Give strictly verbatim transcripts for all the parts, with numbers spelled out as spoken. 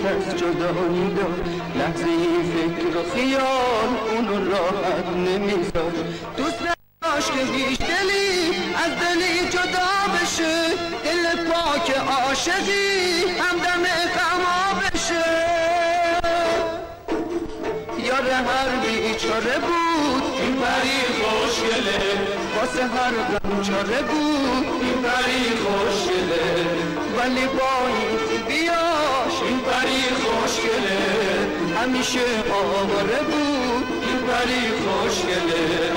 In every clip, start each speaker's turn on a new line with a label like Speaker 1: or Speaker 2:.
Speaker 1: از جدایی داد، لحظه فکر و خیال اونو راحت نمیذار. دوست نداشت که هیچ دلی از دلی جدا بشه، دل پاک عاشقی همدم غما بشه. یار هر بیچاره بود این پری خوشگله، واسه هر غم چاره بود این پری خوشگله، ولی با این خوبیاش این پری خوشگله، همیشه آواره بود این پری خوشگله.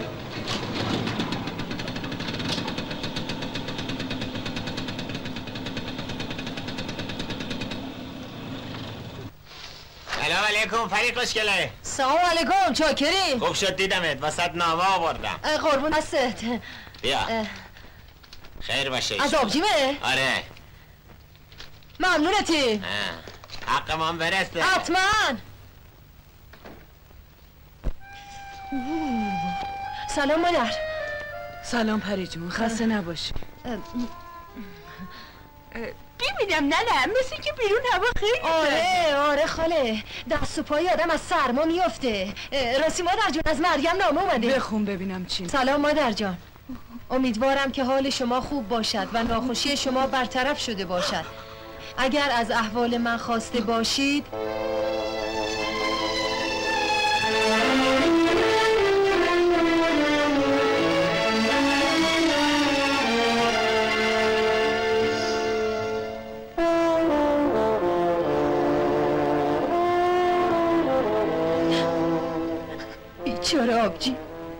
Speaker 2: سلام علیکم پری خوشگله.
Speaker 3: سلام علیکم چاکری.
Speaker 2: خوب شد دیدمت، واسط نامه آوردم.
Speaker 3: قربون دستت.
Speaker 2: بیا خیر باشه.
Speaker 3: از آبجیمه؟
Speaker 2: آره
Speaker 3: ممنونتی.
Speaker 2: حق من برسه
Speaker 3: حتما. سلام مادر.
Speaker 4: سلام پری جون، خسته نباشی. ببینم نه نه مثل که بیرون هوا خیلی
Speaker 3: آره آره خاله، دست و پای آدم از سرما میفته. راستی مادر جون از مریم نامه اومده.
Speaker 4: بخون ببینم چی.
Speaker 3: سلام مادر جان، امیدوارم که حال شما خوب باشد و ناخوشی شما برطرف شده باشد. اگر از احوال من خواسته باشید بیچاره آبجی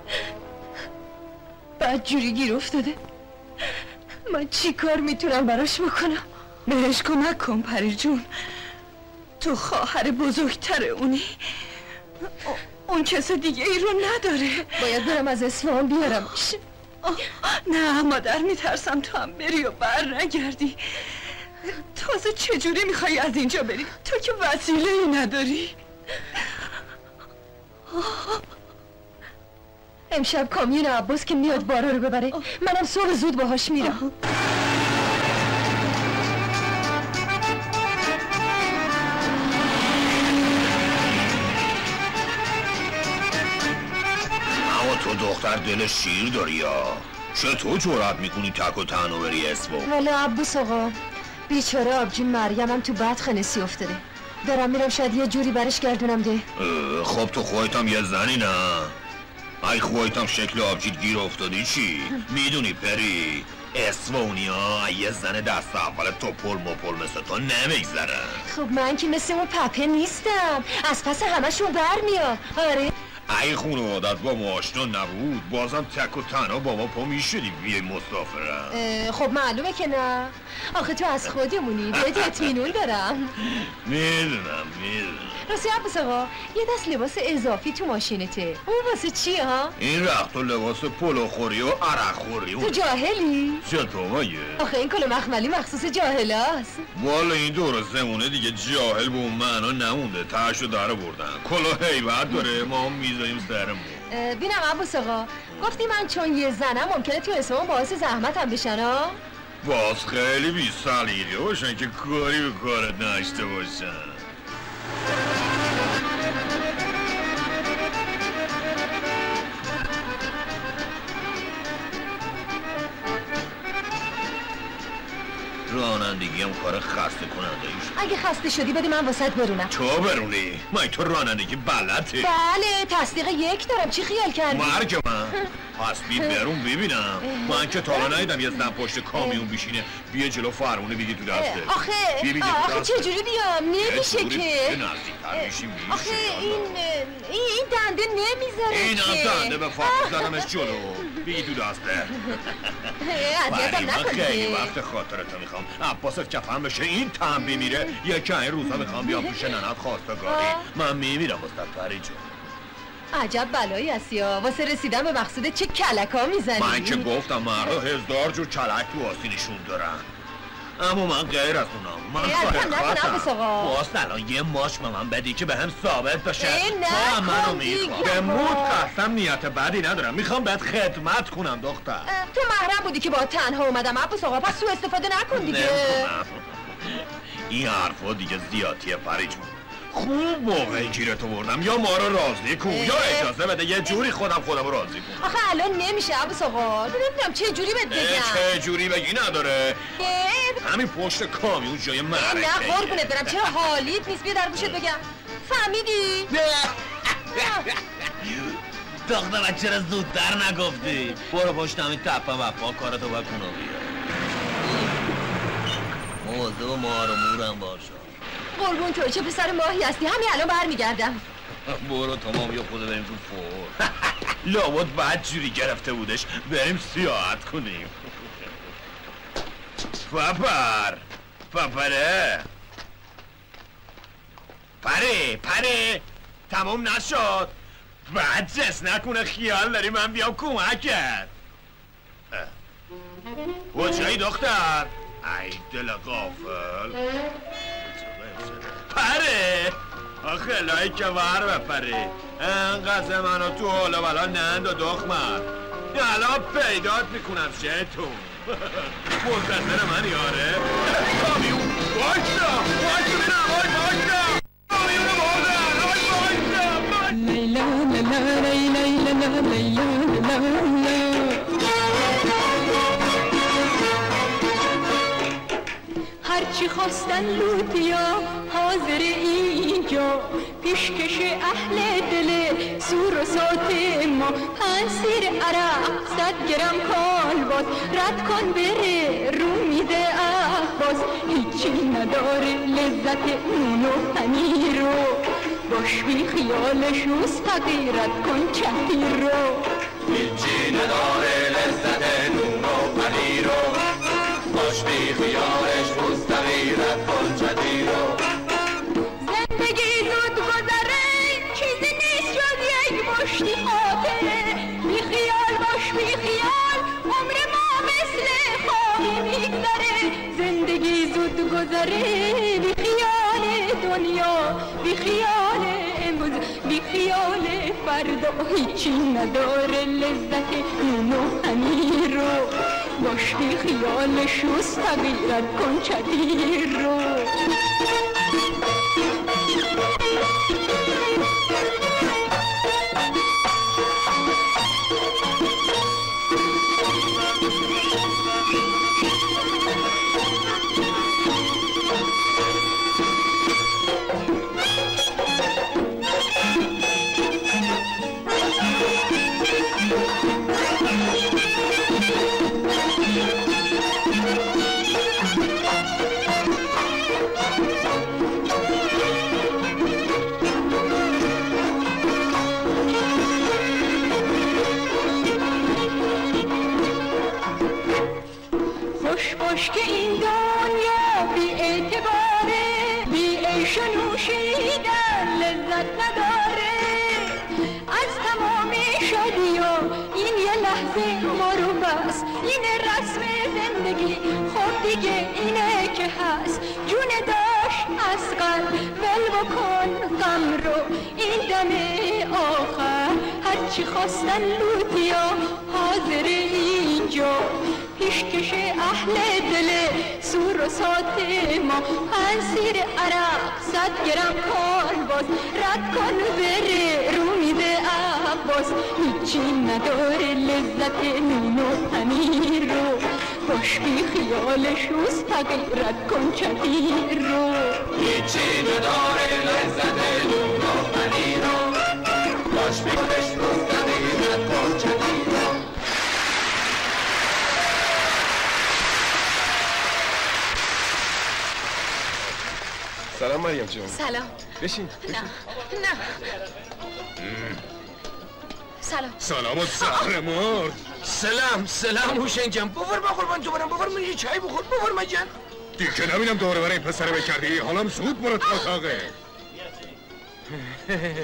Speaker 3: بدجوری گیر افتاده. من چی کار میتونم براش بکنم؟
Speaker 4: بهش کمک کن پری جون، تو خواهر بزرگتر اونی، اون کس دیگه ای رو نداره.
Speaker 3: باید برم از اصفهان بیارمش.
Speaker 4: نه مادر میترسم تو هم بری و بر نگردی. تازه چجوری میخوای از اینجا بری؟ تو که وسیله ای نداری.
Speaker 3: امشب کامیون عباس که میاد بارا رو ببره، منم صبح زود باهاش میرم.
Speaker 5: اما تو دختر دل شیر داری یا؟ چطور جرأت میکنی تک و تنها بری اصفهان؟
Speaker 3: ولی عباس آقا بیچاره آبجی مریمم تو بدخنسی افتاده. دارم میرم شاید یه جوری برش گردونم ده.
Speaker 5: خب تو خودتم یه زنی نه؟ ای خودتم شکل آبجیت گیر افتادی چی؟ میدونی پری اصفهانی ها یه زن دست اول توپل مپل مثل تو نمیگذره.
Speaker 3: خب من که مثل اون پپه نیستم، از پس همشون برمیام. آره
Speaker 5: ای خانوادت با ما آشنا نبود بازم تک و تنها با ما پا میشدی بیای مسافرت.
Speaker 3: خب معلومه که نه، آخه تو از خودمونی، بهت اطمینان دارم.
Speaker 5: میدونم میدونم.
Speaker 3: راستی عباس آقا یه دست لباس اضافی تو ماشینته، اون واسه چیه ها؟
Speaker 5: این رخت و لباس پلو خوری و عرق خوری.
Speaker 3: تو جاهلی؟
Speaker 5: چطور مگه؟
Speaker 3: آخه این کلاه مخملی مخصوص جاهلاست.
Speaker 5: والا این دور زمونه دیگه جاهل به اون معنا نمونده، تاشو داره بردن. کلاه هیبت داره ما میذاریم سرمون.
Speaker 3: بینم عباس آقا گفتی من چون یه زنم ممکنه تو اسمم باعث زحمت هم بشن ها؟
Speaker 5: باز خیلی بی سلیقه باشن که کاری به کارت نشته باشن. رانندگی هم کار خسته کننده ایش.
Speaker 3: اگه خسته شدی بده من واسط برونم.
Speaker 5: تو برونی؟ من تو رانندگی بلدی؟
Speaker 3: بله تصدیق یک دارم، چی خیال کردی؟
Speaker 5: مرگ من پس بی برون ببینم. من که تالا ندیدم یه زن پشت کامیون بشینه بیه جلو فرمونه بگی تو دسته.
Speaker 3: آخه آخه چجوری بیام؟ نمیشه که.
Speaker 5: نزدیکتر میشی میشه.
Speaker 3: آخه این این دنده نمیذاره
Speaker 5: این هم دنده به فرق زدمش جلو بگی تو دسته.
Speaker 3: اذیتم نکنی.
Speaker 5: خیلی وقت خاطرتو میخوام عباست کفن بشه این تنبی میره یکی این روزا میخوام بیام پیش ننت خواستگاری. من میمیرم مستقری جون.
Speaker 3: عجب بلایی هستی ها، واسه رسیدن به مقصود چه کلکا میزنی؟
Speaker 5: من که گفتم مردا هزار جور کلک تو آستینشون دارن، اما من غیر از اونم. من خواهرم باست الان یه ماش به من بدی که به هم ثابت بشه تو هم منو میخوام. به مود قسم نیت بدی ندارم، میخوام بهت خدمت کنم دختر.
Speaker 3: تو محرم بودی که با تنها اومدم عباس آقا، پس سو استفاده نکن دیگه.
Speaker 5: این حرفا دیگه زیادیه پری جون. خوب موقعی گیرتو بردم، یا ما رو راضی کن یا اجازه بده یه جوری خودم خودم رو راضی کن.
Speaker 3: آخه الان نمیشه عباس آقا، نمیدونم چه جوری بهت بگم.
Speaker 5: چه جوری بگی نداره؟ همین پشت کامیون جای معرکه.
Speaker 3: نه قربونت برم، چرا حالیت نیست؟ بیا در گوشت بگم. فهمیدی؟
Speaker 5: دختر چرا زودتر نگفتی؟ برو پشت همین تپه وفا کارتو بکن و بیا. موضوع و مار و مورم باشا.
Speaker 3: قربون تو چه پسر ماهی هستی، همین الان برمیگردم.
Speaker 5: برو تمام یا خود بریم تو فور. لابد بعد جوری گرفته بودش بریم سیاحت کنیم. پپر پپره پره پره تمام نشد. بعد جس نکنه خیال داری من بیام کمکت. کجایی دختر؟ ای دل غافل. پره آخه لایی که ور بپره انقدر منو تو حالا بلا نند و دخمت الان پیدات میکنم شیطون. منتظر من یاره کامیون باشتا باشتا بینم باشتا کامیون بردن باشتا لیلا لیلا لیلا لیلا لیلا
Speaker 4: هرچی خواستن لوتیا حاضر اینجا، پیشکش اهل دل سور و سات ما. پنج سیر عرق صد گرم کالباس، رد کن بره رو میده احباس. هیچی نداره لذت نون و پنیر رو، باش بی خیالش مستقیرت کن چهیر رو.
Speaker 1: هیچی نداره لذت نون و پنیر رو، باش بی خیالش مستقیرت کن چهیر رو.
Speaker 4: زندگی زود گذره چیزی نیست جز یک مشتی خاطره. بی خیال باش بی خیال عمر ما مثل خوابی میگذره. زندگی زود گذره بی خیال دنیا، بی خیال امروز، بی خیال فردا. هیچی نداره لذت نون و پنیر رو، باش بی خیالش مستقیرت کن چهیر رو. خوش که این دنیا بی اعتباره، بی عیش و نوشیدن لذت نداره. از تمام شادی ها این یه لحظه برو بس، اینه رسم زندگی. خب دیگه اینه که هست، جون داشت از قلب ول بکن غم رو. این دم آخر هرچی خواستن لوتیا حاضر اینجا، پیشکش اهل دل سور و سات ما. پنج سیر عرق صد گرم کالباس، رد کن بره رو میده عباس. هیچی نداره لذت نون و پنیر رو، باش بی خیالش مستقیرت کن چهیر رو.
Speaker 1: هیچی نداره لذت نون و پنیر رو، باش بی خیالش مستقیرت کن چهیر رو.
Speaker 6: سلام مریم جون.
Speaker 3: سلام.
Speaker 6: بشین بشین.
Speaker 3: نه نه سلام.
Speaker 5: سلام و زهر مرد.
Speaker 7: سلام سلام حسین جان. بفر با قربان تو برم، بفر من چای بخور. بفر من جان.
Speaker 5: دیگه نبینم دوره برای این پسره بکردی، حالم زود برو تا اتاقه.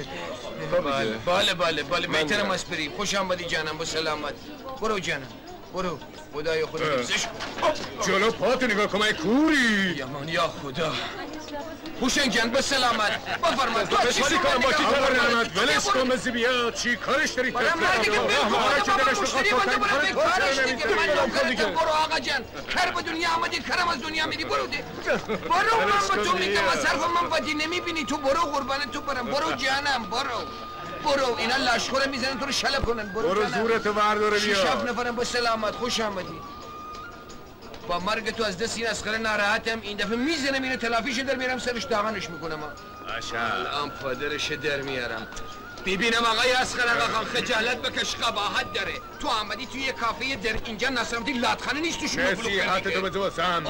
Speaker 7: بله بله بله بله محترم اسپری، خوش آمدی جانم، با سلامت. برو جانم برو خدای خود حفظش کن.
Speaker 5: جلو پاتو نگاه کن کوری.
Speaker 7: یمان یا خدا. حسین جان به سلامت. بفرمایید.
Speaker 5: تو چی کار با کی کار نمی‌کنی؟ ولش کن بزی بیا. چی کارش داری؟
Speaker 7: برام مردی که
Speaker 5: ما که دلش می‌خواد تو کاری
Speaker 7: کارش دیگه من نوکرت برو آقا جان. خیر به دنیا آمدی کرم از دنیا میری برو ده. برو من به تو میگم از حرف من بدی نمیبینی تو برو قربان تو برم برو جانم برو. برو اینا لشکر میزنن تو رو شله کنن برو
Speaker 5: برو زورتو برداره بیا.
Speaker 7: شش هفت نفرم به سلامت خوش آمدی. با مرگ تو از دست این اسخره ناراحتم این دفعه میزنم اینو تلافیش در میرم سرش داغنش میکنم. الان پادرش در میارم. ببینم آقای اسخر آقا خجالت بکش قباحت داره. تو آمدی توی یه کافه در اینجا نصرمتی لاتخانه نیست توش
Speaker 5: مرسی حتی تو به تو سم.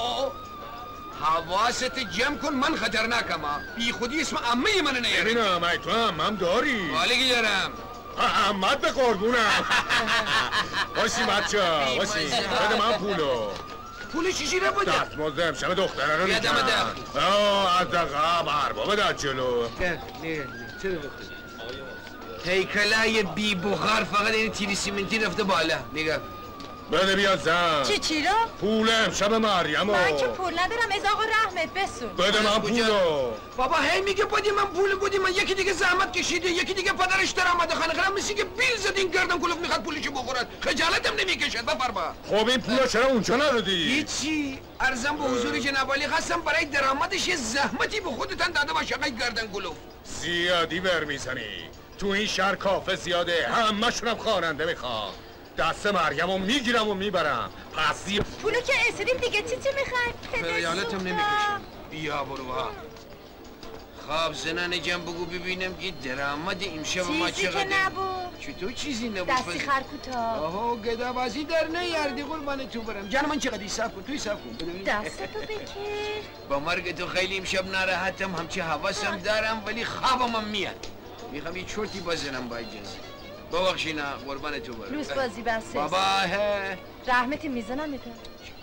Speaker 7: حواست جمع کن من خطرناکم ها. بی خودی اسم عمه من نیاره.
Speaker 5: ببینم ای تو هم هم داری.
Speaker 7: والگی دارم.
Speaker 5: احمد به قربونم. باشی بچه ها باشی. بده من پولو.
Speaker 7: پول چیزی رو بده؟
Speaker 5: دست مزده امشب دختره رو
Speaker 7: بیادم
Speaker 5: میکنم.
Speaker 7: دخلی.
Speaker 5: آه از دقیقه بربا بده جلو.
Speaker 7: نه نه چرا بخوری؟ هیکلای بی بخار فقط این تیری سیمنتی رفته بالا. نگاه
Speaker 5: بده بیا زن.
Speaker 3: چی چی رو؟
Speaker 5: پول امشب مریم
Speaker 3: من که پول ندارم از آقا رحمت بسون.
Speaker 5: بده من پولو.
Speaker 7: بابا هی میگه بودی من پول بودی من یکی دیگه زحمت کشیده یکی دیگه پدرش در آمده خانه خرم مثل که بیل زدین گردن کلوف میخواد پولشو بخورد خجالتم نمیکشد بفرما.
Speaker 5: خب این پولو چرا اونجا ندادی؟
Speaker 7: هیچی عرضم به حضور جناب عالی خواستم برای درآمدش یه زحمتی به خودتان داده باشه آقای گردن کلوف.
Speaker 5: زیادی بر میزنی. تو این شهر کافه زیاده همه‌شونم خواننده میخوام. دست مریمو میگیرم و میبرم. پس زی...
Speaker 3: پولو که اسیدیم دیگه چی چی میخوای؟
Speaker 7: خیالتم نمیکشم. بیا برو ها. خواب زنان جمع بگو ببینم که درآمد امشب ما چقدر
Speaker 3: چیزی که نبود.
Speaker 7: چطور چیزی نبود؟
Speaker 3: دستی خرکوتا.
Speaker 7: آها گدابازی در نیاردی قربان تو برم. جان من چقدر حساب کن تو حساب کن.
Speaker 3: دستتو بکش.
Speaker 7: با مرگ تو خیلی امشب ناراحتم همچه حواسم دارم ولی خوابم میاد. میخوام یه چرتی بزنم با اجازه. ببخشینا قربان تو برم.
Speaker 3: روز بازی بسته.
Speaker 7: بابا هه.
Speaker 3: رحمتی میزنم تو.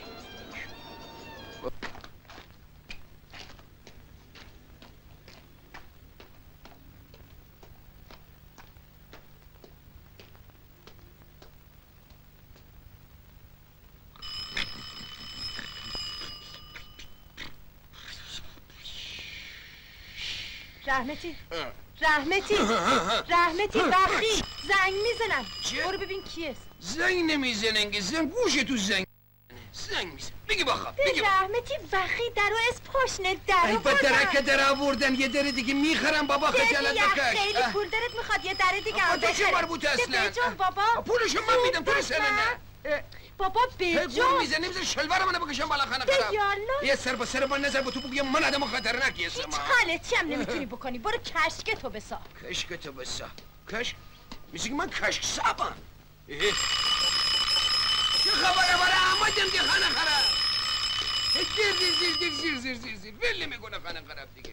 Speaker 3: رحمتی رحمتی رحمتی بخی زنگ میزنم برو ببین کیه.
Speaker 7: زنگ نمیزنن که زنگ گوش تو زنگ زنگ میزن بگی بخواب بگی
Speaker 3: رحمتی بخی درو از پاشنه درو
Speaker 7: ای با درکه در آوردن یه در دیگه میخرم بابا خجالت بکش.
Speaker 3: خیلی پول دارت میخواد یه در دیگه هم
Speaker 7: بخره. تو چه مربوطه اصلا؟
Speaker 3: بابا
Speaker 7: پولشو من میدم تو رسنه نه.
Speaker 3: بابا بیجا
Speaker 7: گول میزنی میزن شلوار منو بکشم بالا خانه خرم. یه سر با سر من نظر با تو بگم من آدم خطرناکی هستم.
Speaker 3: هیچ غلطی هم نمیتونی بکنی برو کشک تو بسا.
Speaker 7: کشک تو بسا. کشک؟ میشه که من کشک سابم. چه خبره برای آمدم که خانه خرم. زیر زیر زیر زیر زیر زیر زیر زیر ولی میکنه خانه خرم دیگه.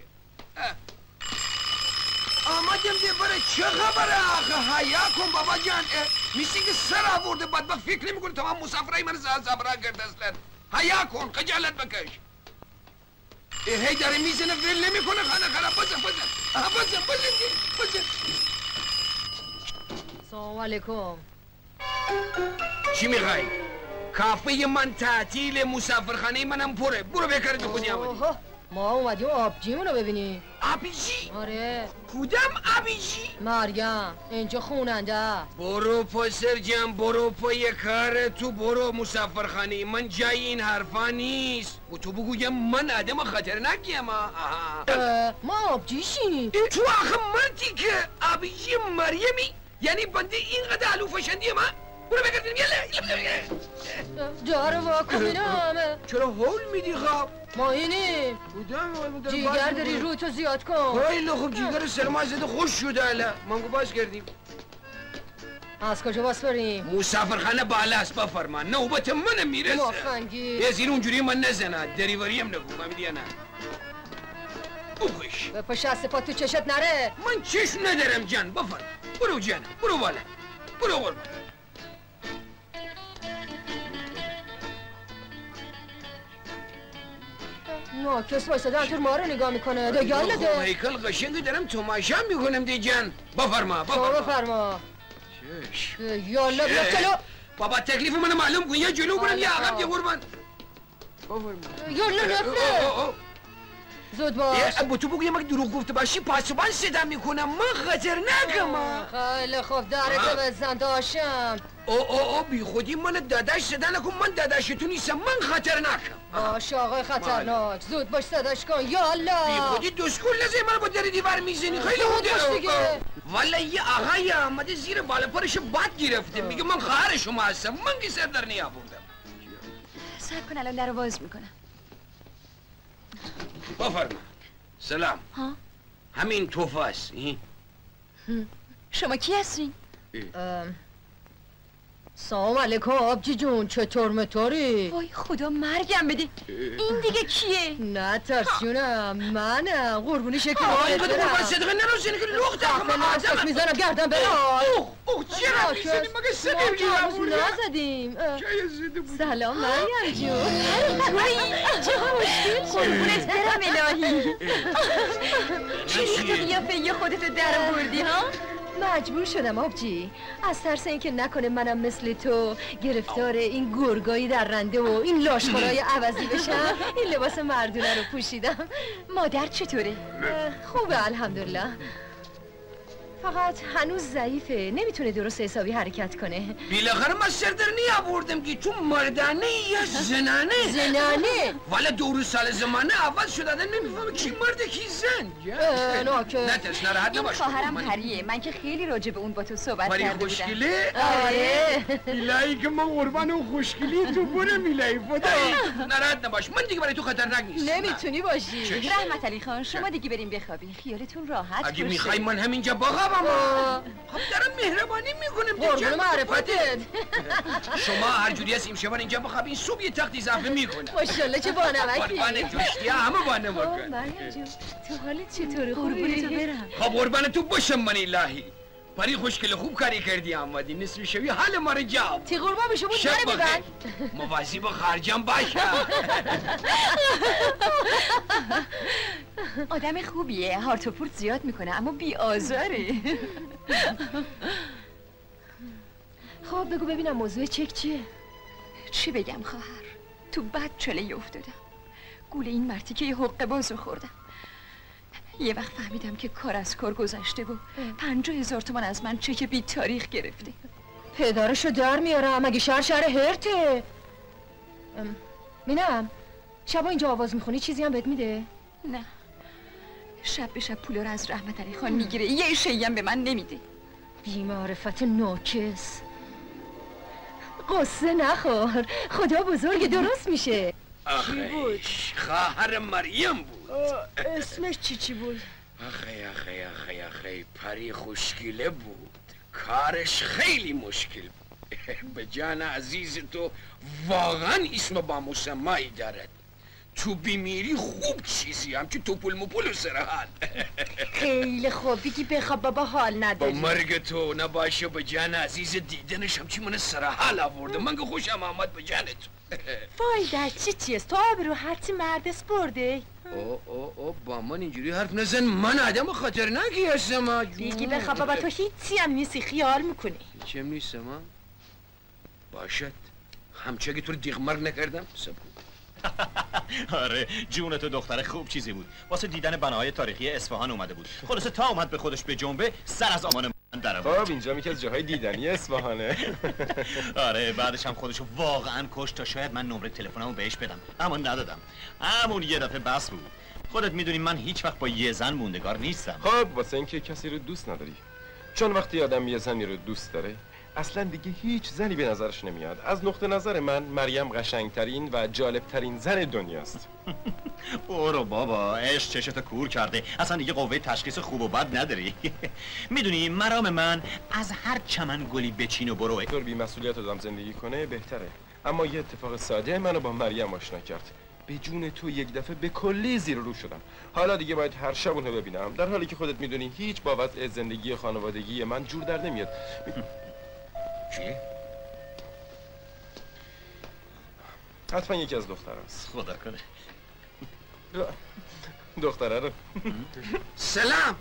Speaker 7: آمدم دیگه برای چه خبره آخه حیا کن بابا جان. میشه که سر آورده بدبخت فکر نمیکنه تمام مسافرهای من زبرا کرده اصلا. حیا کن خجالت بکش. هی داره میزنه ول نمیکنه خانه خرم بزن بزن. آها بزن بزن بزن.
Speaker 3: سلام علیکم.
Speaker 7: چی میخوای؟ کافه من تعطیل مسافرخانه منم پره. برو بکره تو خودی آمدی.
Speaker 3: ما اومدیم آبجیمونو ببینیم.
Speaker 7: آبیجی؟
Speaker 3: آره.
Speaker 7: کدام آبیجی؟
Speaker 3: مریم اینجا خوننده.
Speaker 7: برو پسر جان برو پای کار تو برو مسافرخانه من جای این حرفا نیست. و تو بگویم من آدم خطرناکیم.
Speaker 3: ما آبجیشیم.
Speaker 7: تو آخه مردی که آبیجی مریمی یعنی بنده اینقدر علو فشندی من؟ برو بگردیم یله
Speaker 3: جارو واکنم.
Speaker 7: چرا هول میدی خواب؟
Speaker 3: ما اینیم جیگر داری رو تو زیاد کن.
Speaker 7: خیلی خوب جیگر سرما زده خوش شده اله منگو باز کردیم.
Speaker 3: از کجا باز بریم؟
Speaker 7: مسافرخانه بالا است بفرما نوبت منم میرسه.
Speaker 3: مفنگی
Speaker 7: یه زیر اونجوری من نزنه دریوری هم نگو فهمیدی یا نه؟ بخش
Speaker 3: به پشت دست پا تو چشت نره.
Speaker 7: من چشم ندارم جان بفرما برو جانم برو بالا برو قربان.
Speaker 3: ناکس وایساده همطور ما رو نگاه میکنه. دگل نده.
Speaker 7: هیکل قشنگی دارم تماشا میکنم دی جان. بفرما
Speaker 3: بفرما.
Speaker 7: بفرما.
Speaker 3: یالا بیا چلو.
Speaker 7: بابا تکلیف منو معلوم کن یا جلو برم یا عقب یه قربان
Speaker 3: یالا نفره زود باش
Speaker 7: با تو بگو یه مگه دروغ گفته باشی پاسبان صدا میکنم من خطرناکم
Speaker 3: خیلی خوب درتو بزن داشتم
Speaker 7: او او او بی خودی من داداش صدا نکن من داداش تو نیستم من خطرناکم
Speaker 3: باش آقای خطرناک زود باش صداش کن یالا
Speaker 7: بی خودی دوسکول نزه من با در دیوار میزنی خیلی خوده والا یه آقای آمده زیر بالا پرش باد گرفته میگه من خواهر شما هستم من که سر در نیابوندم
Speaker 8: صبر کن الان در رو باز میکنم
Speaker 7: بفرما سلام
Speaker 8: ها؟
Speaker 7: همین توفه است
Speaker 8: شما کی هستین؟
Speaker 3: سلام علیکم آبجی جون چطور مطوری؟
Speaker 8: وای خدا مرگم بده این دیگه کیه؟
Speaker 3: نه ترس جونم منم قربونی شکل
Speaker 7: آقای تو قربان صدقه نروزینی که لخت هم
Speaker 3: آدم میزنم گردم برای
Speaker 7: اوه اوه چرا میزنیم مگه سنیم
Speaker 3: ما نزدیم سلام مریم جون
Speaker 8: چه مشکل قربونت برم الهی چی تو قیافه خودتو در بردی ها؟
Speaker 3: مجبور شدم آبجی از ترس اینکه نکنه منم مثل تو گرفتار این گرگایی در رنده و این لاشخورای عوضی بشم این لباس مردونه رو پوشیدم.
Speaker 8: مادر چطوره؟
Speaker 3: خوبه الحمدلله فقط هنوز ضعیفه نمیتونه درست حسابی حرکت کنه.
Speaker 7: بالاخره من سر در نیاوردم که تو مردانه یا زنانه
Speaker 3: زنانه
Speaker 7: والا دو سال زمانه عوض شده آدم نمیفهمه کی مرده کی زن نه ترس نراحت نباش
Speaker 8: خواهرم پریه من که خیلی راجع به اون با تو صحبت
Speaker 7: پری
Speaker 8: کرده
Speaker 7: خوشگله
Speaker 3: آره
Speaker 7: الهی که من قربان اون خوشگلی تو برم الهی فدایی نراحت نباش من دیگه برای تو خطرناک نیست
Speaker 3: نمیتونی باشی.
Speaker 8: رحمت علی خان شما دیگه بریم بخوابین خیالتون راحت باشه.
Speaker 7: اگه میخوای من همینجا بخوابم خب دارم مهربانی میکنم
Speaker 3: قربون معرفتت
Speaker 7: شما هر جوری هست امشب اینجا بخوابین صبح یه تخت اضافه میکنم
Speaker 3: ماشاءالله چه بانمکی
Speaker 7: قربان توشتی همه بانمک
Speaker 3: مریم جون تو حالت چطوره خوبی؟
Speaker 8: تو برم
Speaker 7: خب قربان تو باشم من الهی پری خوشگل خوب کاری کردی آمدی نصف شبی حال ما رو جاب
Speaker 3: تی قربان بشو بود داره ببن
Speaker 7: مواظب خرجم باشه
Speaker 8: آدم خوبیه هارت و پورت زیاد میکنه اما بی آزاره.
Speaker 3: خب بگو ببینم موضوع چک چیه؟
Speaker 8: چی بگم خواهر تو بد چله افتادم گول این مرتی که یه حقه بازو خوردم یه وقت فهمیدم که کار از کار گذشته و پنجاه هزار تومن از من چک بی تاریخ گرفته.
Speaker 3: پدرشو در میارم مگه شهر شهر هرته. مینم شبا اینجا آواز میخونی چیزی هم بهت میده؟
Speaker 8: نه شب به شب پولا رو از رحمت علی خان میگیره یه شیئی هم به من نمیده.
Speaker 3: بی معرفت ناکس قصه نخور خدا بزرگ درست میشه.
Speaker 7: آخه خواهر مریم بود.
Speaker 3: اسمش چی چی بود؟
Speaker 7: آخه آخه آخه آخه پری خوشگله بود کارش خیلی مشکل بود. به جان عزیز تو واقعا اسم با مسمایی دارد تو بیمیری خوب چیزی هم که تو پول مپول و سرحال
Speaker 3: خیلی خوب بگی بخواب بابا حال نداری
Speaker 7: با مرگ تو نباشه به جان عزیز دیدنش هم چی من سرحال آورده من که خوشم آمد به جان تو
Speaker 3: فایده چی چیست تو آبرو هرچی مردس برده
Speaker 7: او او او با من اینجوری حرف نزن من آدم خطرناکی هستم
Speaker 3: بگی بخواب بابا تو هیچی هم نیستی خیال میکنی
Speaker 7: هیچیم نیستم باشد همچه که تو رو دیغمر نکردم سبکو
Speaker 5: آره جون تو دختر خوب چیزی بود واسه دیدن بناهای تاریخی اصفهان اومده بود خلاصه تا اومد به خودش به جنبه سر از آمان من در آورد.
Speaker 6: خب اینجا یکی از جاهای دیدنی اصفهانه.
Speaker 5: آره بعدش هم خودشو واقعا کشت تا شاید من نمره تلفنمو بهش بدم اما ندادم همون یه دفعه بس بود خودت میدونی من هیچ وقت با یه زن موندگار نیستم.
Speaker 6: خب واسه اینکه کسی رو دوست نداری چون وقتی آدم یه زنی رو دوست داره اصلا دیگه هیچ زنی به نظرش نمیاد. از نقطه نظر من مریم قشنگترین و جالبترین زن دنیاست.
Speaker 5: برو بابا عشق چشتو کور کرده اصلا دیگه قوه تشخیص خوب و بد نداری. میدونی مرام من از هر چمن گلی بچین و بروه.
Speaker 6: طور بی مسئولیت آدم زندگی کنه بهتره اما یه اتفاق ساده منو با مریم آشنا کرد به جون تو یک دفعه به کلی زیر رو شدم حالا دیگه باید هر شب اونو ببینم در حالی که خودت میدونی هیچ با وضع زندگی خانوادگی من جور در نمیاد.
Speaker 7: چی؟
Speaker 6: حتما یکی از دختر هست
Speaker 5: خدا کنه.
Speaker 6: دختره رو.
Speaker 7: سلام.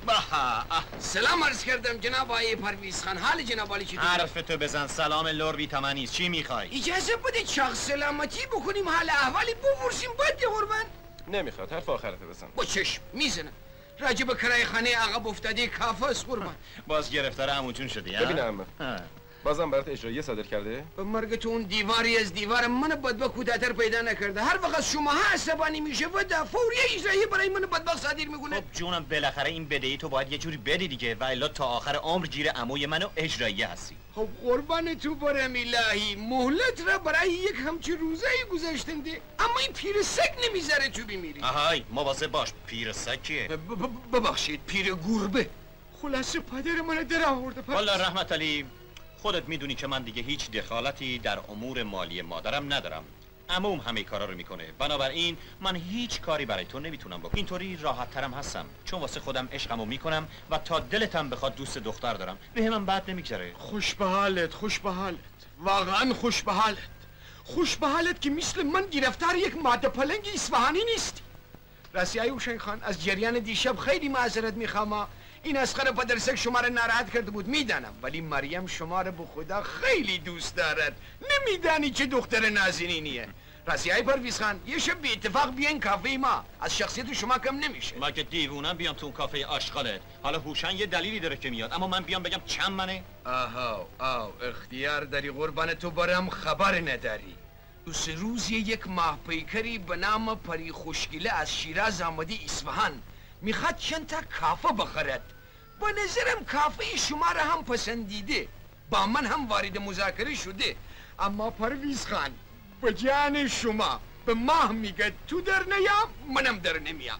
Speaker 7: سلام عرض کردم جناب آقای پرویز خان. حال جناب عالی چطور؟
Speaker 2: حرف تو بزن. سلام لور بی تمنیست. چی میخوای؟
Speaker 7: اجازه بده چاق سلامتی بکنیم، حال احوالی بپرسیم بعد قربان.
Speaker 6: نمیخواد، حرف آخرت بزن.
Speaker 7: با چشم میزنم. راجب کرای خانه عقب افتاده کافه است قربان.
Speaker 2: باز گرفتار عمو جون شدی ها؟
Speaker 6: ببینم بازم برات اجراییه صادر کرده؟
Speaker 7: به مرگ تو اون دیواری از دیوار من بدبخت کودتر پیدا نکرده. هر وقت شما ها عصبانی میشه و در فوری اجرایی برای من بدبخت صادر میکنه.
Speaker 2: خب جونم بالاخره این بدهی تو باید یه جوری بدی دیگه و الا تا آخر عمر گیر عموی منو اجراییه هستی.
Speaker 7: خب قربان تو برم الهی، مهلت را برای یک همچین روزایی گذاشتنده، اما این پیر سگ نمیذاره تو بمیری.
Speaker 2: آهای مواظب باش. پیر سگ کیه؟
Speaker 7: ببخشید پیر گربه. خلاصه پدر من در آورده.
Speaker 2: والا رحمت علی خودت میدونی که من دیگه هیچ دخالتی در امور مالی مادرم ندارم. عموم همه کارا رو میکنه، بنابراین من هیچ کاری برای تو نمیتونم بکنم. اینطوری راحت ترم هستم چون واسه خودم عشقمو میکنم و تا دلتم بخواد دوست دختر دارم. به من بد نمیگذره.
Speaker 7: خوش به حالت، خوش به حالت، واقعا خوش به حالت، خوش به حالت که مثل من گرفتار یک ماده پلنگ اصفهانی نیستی. راستی ای حسین خان از جریان دیشب خیلی معذرت میخوام. این اسخر پدرسک شما را ناراحت کرده بود میدانم، ولی مریم شما را به خدا خیلی دوست دارد. نمیدانی چه دختر نازنینیه. راستی ای پرویز خان یه شب بی اتفاق بیاین کافه ما، از شخصیت شما کم نمیشه.
Speaker 2: مگه دیوونم بیام تو اون کافه آشغالت؟ حالا هوشنگ یه دلیلی داره که میاد، اما من بیام بگم چند منه؟
Speaker 7: آها آه اختیار داری قربان تو برم خبر نداری. دو سه روز یک ماه پیکری به نام پری خوشگله از شیراز آمده اصفهان، میخواد چند تا کافه بخرد. با نظرم کافه شما را هم پسندیده، با من هم وارد مذاکره شده، اما پرویز خان به جان شما به ماه میگه تو در نیام منم در نمیام.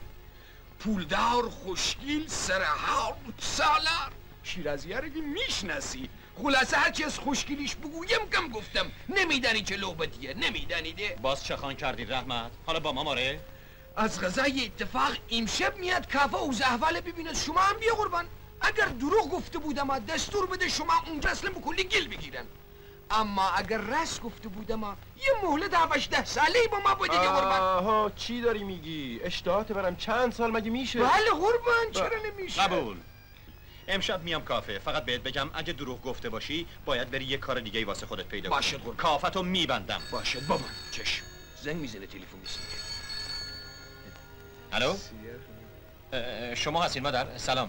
Speaker 7: پولدار خوشگیل سرحال سالار شیرازی ها رو که میشناسی. خلاصه هرچی از خوشگیلیش بگویم کم گفتم. نمیدانی چه لعبتیه، نمیدانیده.
Speaker 2: باز چه خان کردی رحمت؟ حالا با ما ماره؟
Speaker 7: از غذای اتفاق امشب میاد کافه و احوال ببیند. شما هم بیا قربان. اگر دروغ گفته بودم دستور بده شما اونجا اصلا به کلی گل بگیرن، اما اگر راست گفته بودم یه مهلت هفده ساله با ما بده قربان.
Speaker 6: آها چی داری میگی؟ اشتهات برم چند سال مگه میشه؟
Speaker 7: بله قربان چرا نمیشه؟
Speaker 2: قبول. امشب میام کافه، فقط بهت بگم اگه دروغ گفته باشی باید بری یه کار دیگه واسه خودت پیدا کنی.
Speaker 7: باشد قربان.
Speaker 2: کافتو میبندم.
Speaker 7: باشد بابا. چشم. زنگ میزنه تلفن میزنه.
Speaker 2: الو؟ شما هستین مادر؟ سلام.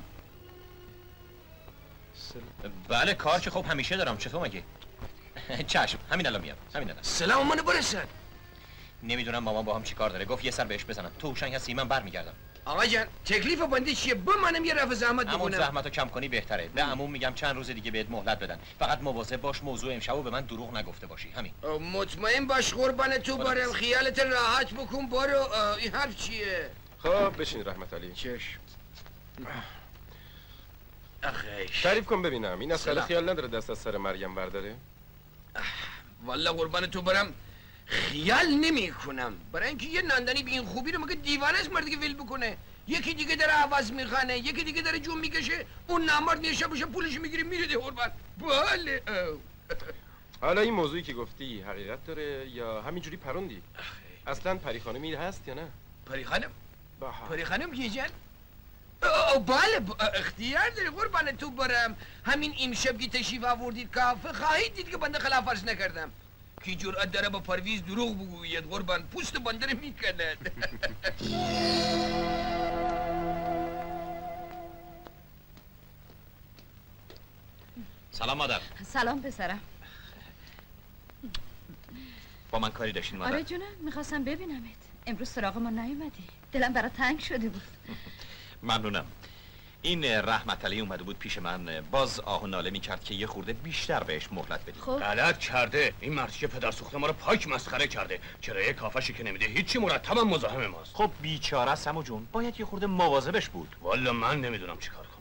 Speaker 2: بله کار که خب همیشه دارم. چطور مگه؟ چشم همین الان میام. همین الان.
Speaker 7: سلام منو برسن.
Speaker 2: نمیدونم مامان با هم چی کار داره. گفت یه سر بهش بزنم. تو هوشنگ هستی من برمیگردم.
Speaker 7: آقا جان تکلیف بنده چیه؟ به منم یه رفع زحمت بکنم.
Speaker 2: همون زحمتو کم کنی بهتره. به عموم میگم چند روز دیگه بهت مهلت بدن. فقط مواظب باش موضوع امشبو به من دروغ نگفته باشی. همین.
Speaker 7: مطمئن باش قربان تو برم. خیالت راحت بکن برو. این حرف چیه؟
Speaker 6: خب بشین رحمت علی.
Speaker 7: چشم. آخیش
Speaker 6: تعریف کن ببینم این از خیال نداره دست از سر مریم برداره؟
Speaker 7: والله قربان تو برم خیال نمی کنم، برای اینکه یه ناندنی به این خوبی رو مگه دیوانه است مردی که ول بکنه. یکی دیگه داره عوض میخانه، یکی دیگه داره جون میکشه، اون نامرد میشه بشه پولش میگیری میره ده قربان. بله.
Speaker 6: حالا این موضوعی که گفتی حقیقت داره یا همینجوری پروندی؟ اصلا پری خانمی هست یا نه؟
Speaker 7: پری خانم؟ پری خانم کی جان؟ بله اختیار داری قربان تو برم. همین امشب که تشریف آوردید کافه خواهید دید که بنده خلاف ورز نکردم. کی جرأت داره با پرویز دروغ بگوید قربان؟ پوست بنده رو میکند.
Speaker 2: سلام مادر.
Speaker 3: سلام پسرم.
Speaker 2: با من کاری داشتین مادر؟
Speaker 3: آره جونم میخواستم ببینمت. امروز سراغ ما نیومدی. دلم برات تنگ شده بود.
Speaker 2: ممنونم. این رحمت علی اومده بود پیش من، باز آه و ناله میکرد که یه خورده بیشتر بهش مهلت بدید.
Speaker 3: خب
Speaker 5: غلط کرده. این مردی که پدر سوخته ما رو پاک مسخره کرده. کرایه کافه‌شو که نمیده هیچی، مرتبا مزاحم ماست.
Speaker 2: خب بیچاره است عمو جون، باید یه خورده مواظبش بود.
Speaker 5: والا من نمیدونم چیکار کنم.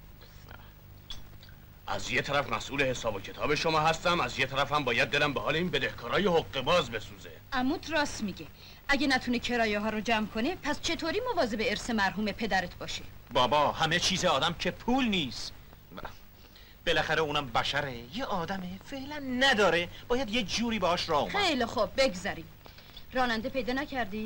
Speaker 5: از یه طرف مسئول حساب و کتاب شما هستم، از یه طرف هم باید دلم به حال این بدهکارای حقه باز بسوزه.
Speaker 3: عموت راست میگه. اگه نتونه کرایه ها رو جمع کنه پس چطوری مواظب ارث مرحوم پدرت باشه؟
Speaker 2: بابا همه چیز آدم که پول نیست. بالاخره اونم بشره، یه آدمه، فعلا نداره، باید یه جوری باهاش راه اومد.
Speaker 3: خیلی خوب بگذاریم. راننده پیدا نکردی؟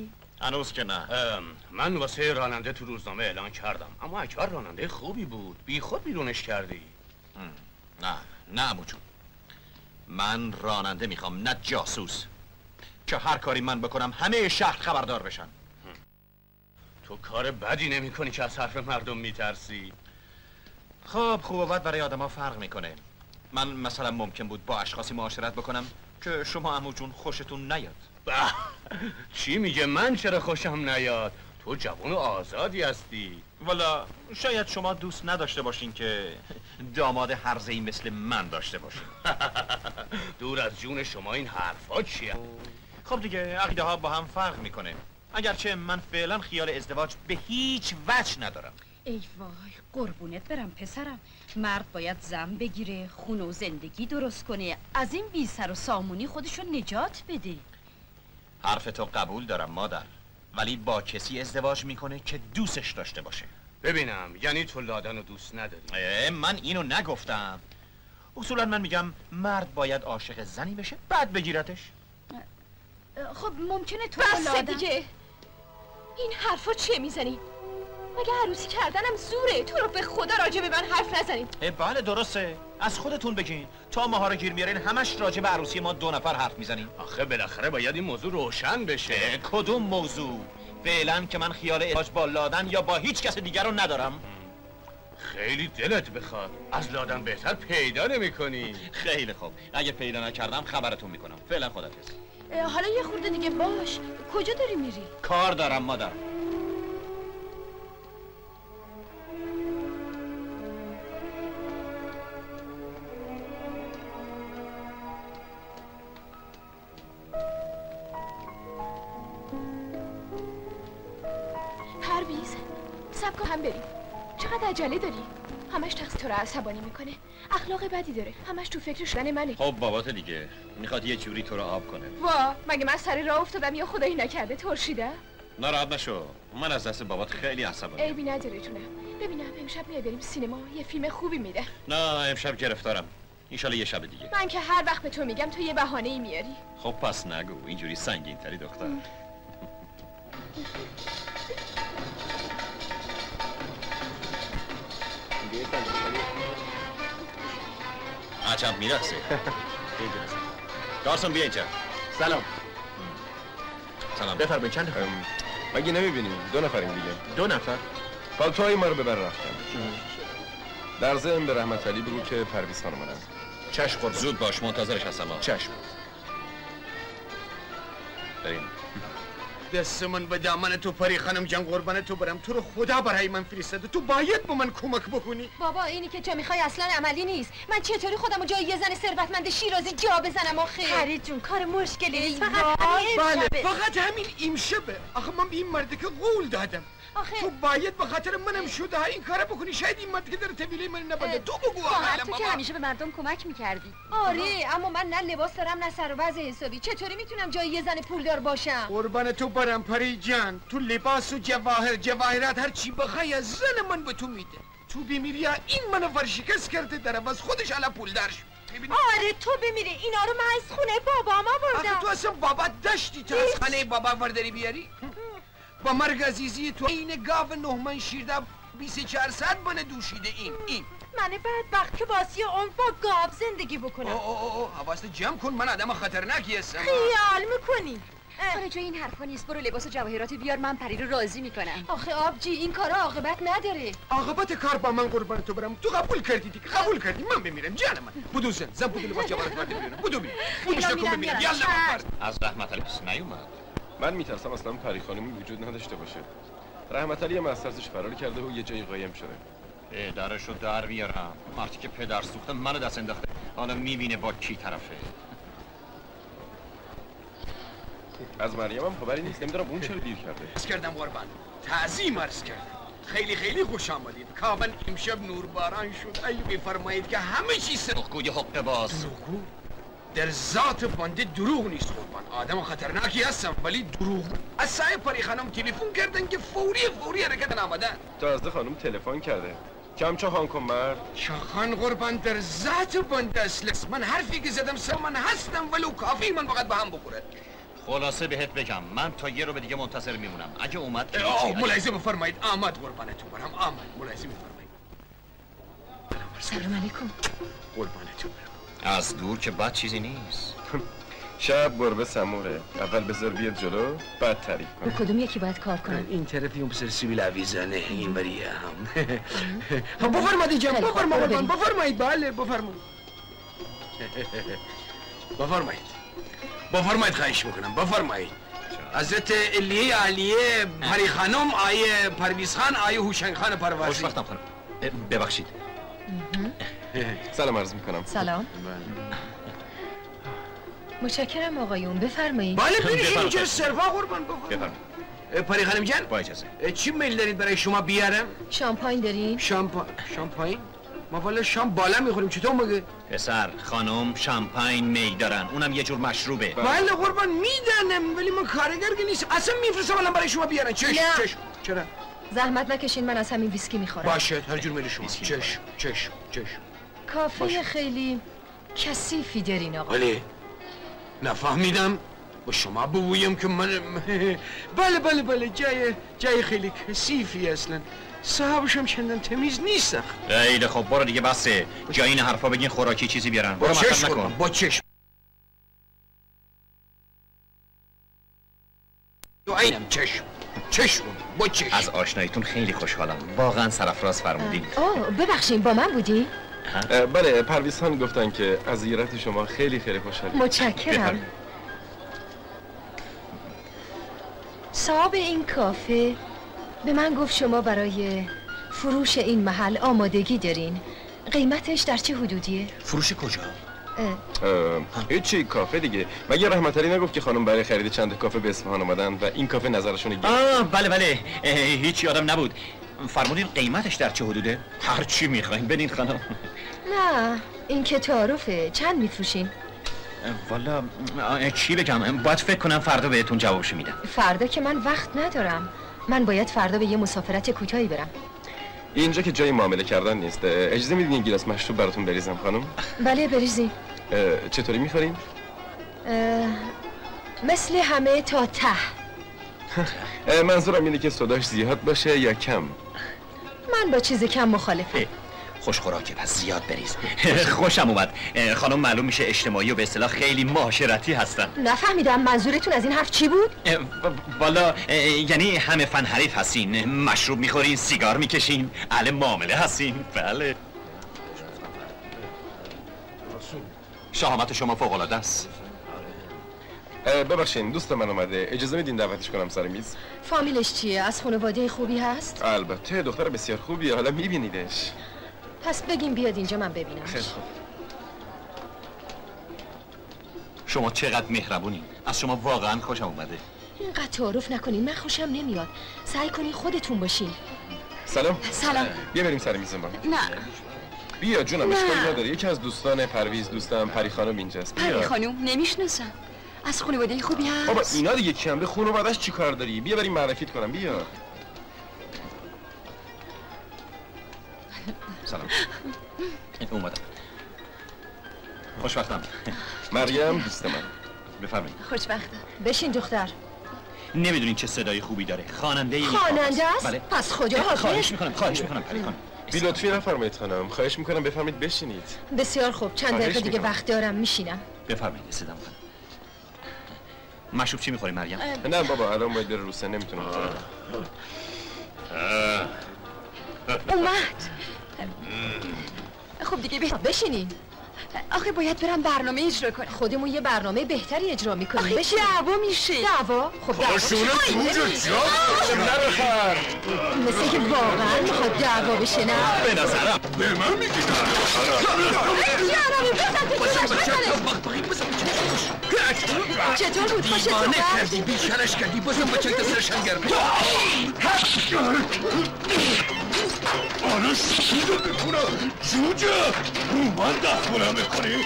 Speaker 2: هنوز که نه.
Speaker 5: من واسه راننده تو روزنامه اعلان کردم، اما اکبر راننده خوبی بود، بی خود بیرونش کردی.
Speaker 2: نه نه عمو جون، من راننده میخوام نه جاسوس که هر کاری من بکنم همه شهر خبردار بشن.
Speaker 5: تو کار بدی نمی کنی که از حرف مردم میترسی.
Speaker 2: خب خوب و بد برای آدم ها فرق میکنه. من مثلا ممکن بود با اشخاصی معاشرت بکنم که شما عمو جون خوشتون نیاد.
Speaker 5: چی میگه؟ من چرا خوشم نیاد؟ تو جوان و آزادی هستی.
Speaker 2: والا شاید شما دوست نداشته باشین که داماد هرزه‌ای مثل من داشته باشین.
Speaker 5: دور از جون شما این حرفا چیه؟
Speaker 2: خب دیگه عقیده ها با هم فرق میکنه. اگرچه من فعلا خیال ازدواج به هیچ وجه ندارم.
Speaker 9: ای وای قربونت برم پسرم، مرد باید زن بگیره، خونه و زندگی درست کنه، از این بی سر و سامونی خودشو نجات بده.
Speaker 2: حرف تو قبول دارم مادر، ولی با کسی ازدواج میکنه که دوستش داشته باشه.
Speaker 5: ببینم یعنی تو لادن رو دوست نداری؟
Speaker 2: من اینو نگفتم. اصولا من میگم مرد باید عاشق زنی بشه بعد بگیرتش.
Speaker 9: خب ممکنه تو
Speaker 3: بس دیگه، این حرفا چیه میزنی؟ مگه عروسی کردنم زوره؟ تو رو به خدا راجع به من حرف نزنین.
Speaker 2: بله درسته، از خودتون بگین. تا ماها رو گیر میارین همش راجع به عروسی ما دو نفر حرف میزنین.
Speaker 5: آخه بالاخره باید این موضوع روشن بشه.
Speaker 2: کدوم موضوع؟ فعلا که من خیال ازدواج با لادن یا با هیچ کس دیگر رو ندارم.
Speaker 5: خیلی دلت بخواد، از لادن بهتر پیدا نمی کنی.
Speaker 2: خیلی خوب، اگه پیدا نکردم خبرتون میکنم. فعلا خداحافظ.
Speaker 3: حالا یه خورده دیگه باش. کجا داری میری؟
Speaker 2: کار دارم مادر.
Speaker 3: پرویز سب کن هم بریم. چقدر عجله داری؟ همش تقصیر تو رو عصبانی میکنه، اخلاق بدی داره، همش تو فکر شدن منه.
Speaker 2: خب بابات دیگه میخواد یه جوری تو رو آب کنه.
Speaker 3: وا مگه من سر راه افتادم یا خدایی نکرده ترشیدم؟
Speaker 2: ناراحت نشو، من از دست بابات خیلی عصبانیم.
Speaker 3: عیبی نداره جونم. ببینم امشب میای بریم سینما، یه فیلم خوبی میده.
Speaker 2: نه امشب گرفتارم، انشالله یه شب دیگه.
Speaker 3: من که هر وقت به تو میگم تو یه بهانه‌ای میاری.
Speaker 2: خب پس نگو، اینجوری سنگین تری دختر. عجب میرسه. گارسون بیا اینجا.
Speaker 6: سلام.
Speaker 2: سلام.
Speaker 6: بفرمایید چند نفر؟ مگه نمیبینیم دو نفریم دیگه. دو نفر؟ پالتوهای ما رو ببر رفتم. در ضمن به رحمت علی بگو که پرویز خانم هستم.
Speaker 2: چشم خورد، زود باش، منتظرش هستم.
Speaker 6: چشم.
Speaker 2: بریم.
Speaker 7: دست من به دامن تو پری خانم جان، قربان تو برم. تو رو خدا برای من فرستاده، تو باید با من کمک بکنی.
Speaker 3: بابا اینی که تو میخوای اصلا عملی نیست. من چطوری خودمو جای یه زن ثروتمند شیرازی جا بزنم آخه؟
Speaker 9: فرید جون کار مشکلی نیست، فقط
Speaker 7: بله فقط همین امشبه. آخه من به این مرد که قول دادم.
Speaker 3: آخه
Speaker 7: تو باید به خاطر منم شده ها این کارو بکنی. شاید این مرد که در طویله من نبنده. تو بگو
Speaker 9: آخه تو که همیشه به مردم کمک میکردی.
Speaker 3: آره اما من نه لباس دارم نه سر و وضع حسابی. چطوری میتونم جای یه زن پولدار باشم؟
Speaker 7: قربان تو برم پری جان. تو لباس و جواهر جواهرات هر چی بخوای از زن من به تو میده. تو بمیری این منو ورشکست کرده، در عوض خودش الان پولدار شد.
Speaker 3: آره تو بمیری اینا رو من از خونه بابام آوردم.
Speaker 7: آخه تو اصلا بابا داشتی تو از خانه بابا ورداری بیاری؟ با مرگ عزیزی تو این گاو نهمن شیرده بیست و چهار ساعت بانه دوشیده این این
Speaker 3: من بدبخت که باسی اون با گاو زندگی بکنم.
Speaker 7: اوه اوه اوه حواست جمع کن، من آدم خطرناکی هستم.
Speaker 3: خیال میکنی؟
Speaker 8: آره جو این حرفا نیست، برو لباس و جواهرات بیار، من پری رو راضی میکنم.
Speaker 3: آخه آبجی این کارا عاقبت نداره.
Speaker 7: عاقبت کار با من قربان تو برم. تو قبول کردی دیگه، قبول کردی من بمیرم جان من. بدو زن زن بدو لباس جواهرات بده بیارم. بدو ببین پولش نکن ببینم. یالا بفرست.
Speaker 2: از رحمت علی نیومد.
Speaker 6: من میترسم اصلا پری خانمی وجود نداشته باشه. رحمت علی هم از ارزش فرار کرده و یه جایی قایم شده.
Speaker 2: پدرشو در بیارم. مردی که پدر سوخته منو دست انداخته، حالا میبینه با کی طرفه.
Speaker 6: از مریم هم خبری نیست، نمیدونم اون چرا دیر کرده.
Speaker 7: عرض کردم قربان، تعظیم عرض کردم. خیلی خیلی خوش آمدید. کامل امشب نور باران شد. ای بفرمایید که همه چیز
Speaker 2: دروغگوی حقه باز.
Speaker 7: دروغگو؟ در ذات بنده دروغ نیست قربان. آدم خطرناکی هستم ولی دروغ. از سایه پری خانم تلفن کردن که فوری فوری حرکت آمدن.
Speaker 6: تازه خانم تلفن کرده. کم چاخان کن مرد.
Speaker 7: چاخان قربان در ذات بنده است. من حرفی که زدم سر من هستم ولو کافی من فقط به هم بخوره.
Speaker 2: خلاصه بهت بگم من تا یه رو به دیگه منتظر میمونم. اگه اومد که
Speaker 7: آه ملاحظه بفرمایید. آمد قربانتون برم. آمد ملاحظه بفرمایید.
Speaker 3: سلام علیکم.
Speaker 7: قربانتون برم.
Speaker 2: از دور که بد چیزی نیست.
Speaker 6: شب گربه سموره. اول بذار بیاد جلو بعد تعریف کن.
Speaker 3: کدوم یکی باید کار کنم؟
Speaker 7: این طرفی اون پسر سیبیل عویزانه این بریه هم. بفرمایید جان بفرمایید بفرمایید. بله بفرمایید. بفرمایید بفرمایید خواهش میکنم بفرمایید. حضرت علیه علیه پری خانم آیه پرویز خان آیه هوشنگ خان پروازی.
Speaker 2: خوشبختم خانم. ببخشید.
Speaker 6: سلام عرض میکنم.
Speaker 3: سلام. متشکرم آقایون بفرمایید.
Speaker 7: بله برید اینجا سروا قربان بفرمایید. پری خانم جان
Speaker 2: با اجازه.
Speaker 7: چی میل دارید برای شما بیارم؟
Speaker 3: شامپاین داریم؟
Speaker 7: شامپاین شامپاین؟ ما والا شام بالا میخوریم چطور مگه؟
Speaker 2: پسر خانم شامپاین می دارن اونم یه جور مشروبه.
Speaker 7: بله قربان میدنم ولی من کارگر که نیست. اصلا میفرستم الان برای شما بیارن. چش چش. چرا؟
Speaker 3: زحمت نکشین من از همین ویسکی میخورم.
Speaker 7: باشه هر جور میل شما. چش چش چش.
Speaker 3: کافه باشه. خیلی کثیفی دارین آقا.
Speaker 7: ولی نفهمیدم با شما بگویم که من بله بله بله جای جای خیلی کثیفی اصلا. صاحبش هم چندان تمیز نیست.
Speaker 2: خیلی خب برو دیگه بسه. جای این حرفا بگین خوراکی چیزی بیارن. برو مطلب نکن.
Speaker 7: با چشم. تو اینم چشم. چشم با چشم.
Speaker 2: از آشناییتون خیلی خوشحالم. واقعا سرفراز فرمودین.
Speaker 3: اوه ببخشید با من بودی؟
Speaker 6: بله پرویز خان گفتن که از زیارت شما خیلی خیلی خوشحالیم.
Speaker 3: متشکرم. صاحب این کافه به من گفت شما برای فروش این محل آمادگی دارین. قیمتش در چه حدودیه؟
Speaker 2: فروش کجا؟
Speaker 6: هیچی کافه دیگه. مگه رحمت علی نگفت که خانم برای خرید چند کافه به اصفهان اومدن و این کافه نظرشون گرفت؟
Speaker 2: آه بله بله هیچ یادم نبود. فرمودین قیمتش در چه حدوده؟ هر چی میخواین بدین خانم.
Speaker 3: نه این که تعارفه. چند میفروشین؟
Speaker 2: والا چی بگم باید فکر کنم فردا بهتون جوابشو میدم.
Speaker 3: فردا که من وقت ندارم. من باید فردا به یه مسافرت کوتاهی برم.
Speaker 6: اینجا که جای معامله کردن نیست. اجازه میدین یه گیلاس مشروب براتون بریزم خانم؟
Speaker 3: بله بریزین.
Speaker 6: چطوری میخورین؟
Speaker 3: مثل همه تا ته.
Speaker 6: منظورم اینه که صداش زیاد باشه یا کم؟
Speaker 3: من با چیز کم مخالفم.
Speaker 2: خوش خوراکه پس زیاد بریز. خوشم اومد. خانم معلوم میشه اجتماعی و به اصطلاح خیلی معاشرتی هستن.
Speaker 3: نفهمیدم منظورتون از این حرف چی بود؟
Speaker 2: والا یعنی همه فن حریف هستین. مشروب میخورین، سیگار میکشین، اهل معامله هستین. بله. شهامت شما فوق العاده است.
Speaker 6: ببخشید دوست من اومده. اجازه میدین دعوتش کنم سر میز؟
Speaker 3: فامیلش چیه؟ از خانواده خوبی هست؟
Speaker 6: البته دختر بسیار خوبیه. حالا میبینیدش.
Speaker 3: پس بگیم بیاد اینجا من ببینم.
Speaker 6: خیلی خوب.
Speaker 2: شما چقدر مهربونین. از شما واقعا خوشم اومده.
Speaker 3: اینقدر تعارف نکنین. من خوشم نمیاد. سعی کنین خودتون باشین.
Speaker 6: سلام.
Speaker 3: سلام.
Speaker 6: بیا بریم سر میز ما.
Speaker 8: نه.
Speaker 6: بیا جونم اشکالی نداره. یکی از دوستان پرویز دوستم پری خانم اینجاست.
Speaker 8: بیا. پری خانم نمیشناسم. از خانواده خوبی هست؟
Speaker 6: بابا اینا دیگه کمره خانواده‌اش چی کار داری؟ بیا بریم معرفیت کنم. بیا.
Speaker 2: سلام. اومدم. خوشبختم.
Speaker 6: مریم دوست من.
Speaker 2: بفرمایید.
Speaker 3: خوشبختم. بشین دختر.
Speaker 2: نمیدونین چه صدای خوبی داره. خواننده این
Speaker 3: خواننده است؟
Speaker 2: بله.
Speaker 3: پس خدا حافظ.
Speaker 2: خواهش میکنم. خواهش میکنم پری خانم.
Speaker 6: بی لطفی نفرمایید خانم. خواهش میکنم بفرمایید بشینید.
Speaker 3: بسیار خوب. چند دقیقه دیگه وقت دارم میشینم.
Speaker 2: بفرمایید رسیدم خانم. مشروب چی میخوری مریم؟
Speaker 6: نه بابا الان باید بره روسه نمیتونم.
Speaker 8: اومد. خب دیگه بهت
Speaker 3: بشینین.
Speaker 8: آخه باید برم برنامه اجرا کنم.
Speaker 3: خودمون یه برنامه بهتری اجرا میکنیم.
Speaker 8: آخه
Speaker 3: بشین.
Speaker 8: دعوا میشه.
Speaker 3: دعوا؟ خب دعوا
Speaker 6: شونه تو جو جا نرخر.
Speaker 3: مثل که واقعا میخواد دعوا بشه نه؟
Speaker 5: به نظرم به من میگی
Speaker 3: چطور بود؟ خوشت اومد؟
Speaker 7: کردی بیشترش کردی بازم با چند سرشن گرمه.
Speaker 5: آنو شیدو بکنم جوجه من دخونم میکنی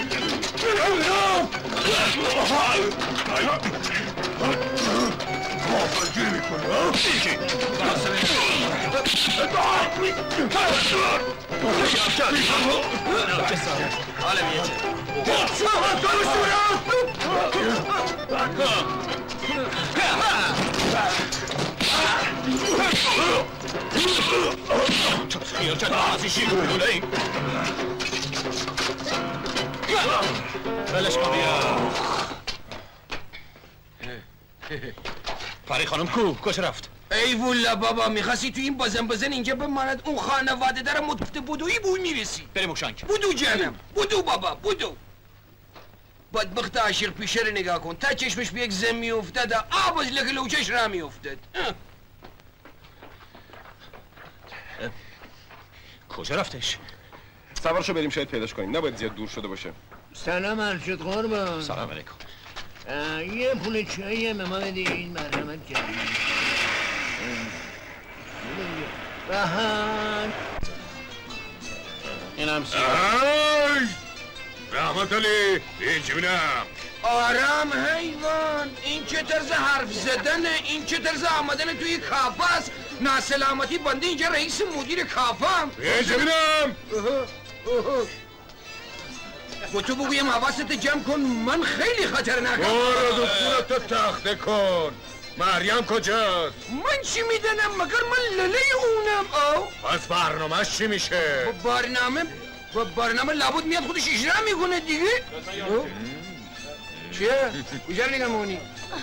Speaker 5: غافلگیری میکنم خیال کرد آزی شیر بوده این بلش کن بیا پری خانم کو؟ کجا رفت؟
Speaker 7: ای والا بابا میخواستی تو این بازم بزن اینجا بماند اون خانواده در متفت بودویی بوی میرسی
Speaker 5: بریم اوشنگ
Speaker 7: بودو جانم بودو بابا بودو بدبخت عاشق پیشه رو نگاه کن تا چشمش به یک زن میافتد آب از لک لوچش را میافتد
Speaker 5: کجا رفتش؟
Speaker 6: سوارشو بریم شاید پیداش کنیم نباید زیاد دور شده باشه
Speaker 7: سلام ارشد قربان
Speaker 5: سلام علیکم
Speaker 7: یه پول چایی به ما بدین مرحمت کردین بهان
Speaker 5: اینم سیاه رحمت علی اینجا بینم
Speaker 7: آرام حیوان این چه طرز حرف زدنه این چه طرز آمدن توی کافه است ناسلامتی بنده اینجا رئیس مدیر کافه هم
Speaker 5: اینجا بینم
Speaker 7: با تو بگویم حواست جمع کن من خیلی خطرناکم
Speaker 5: برو دکتورت تخته کن مریم کجاست؟
Speaker 7: من چی میدنم مگر من لله اونم او
Speaker 5: پس برنامهش چی میشه؟
Speaker 7: برنامه برنامه لابد میاد خودش اجرا میکنه دیگه چیه؟ کجا نگمونی؟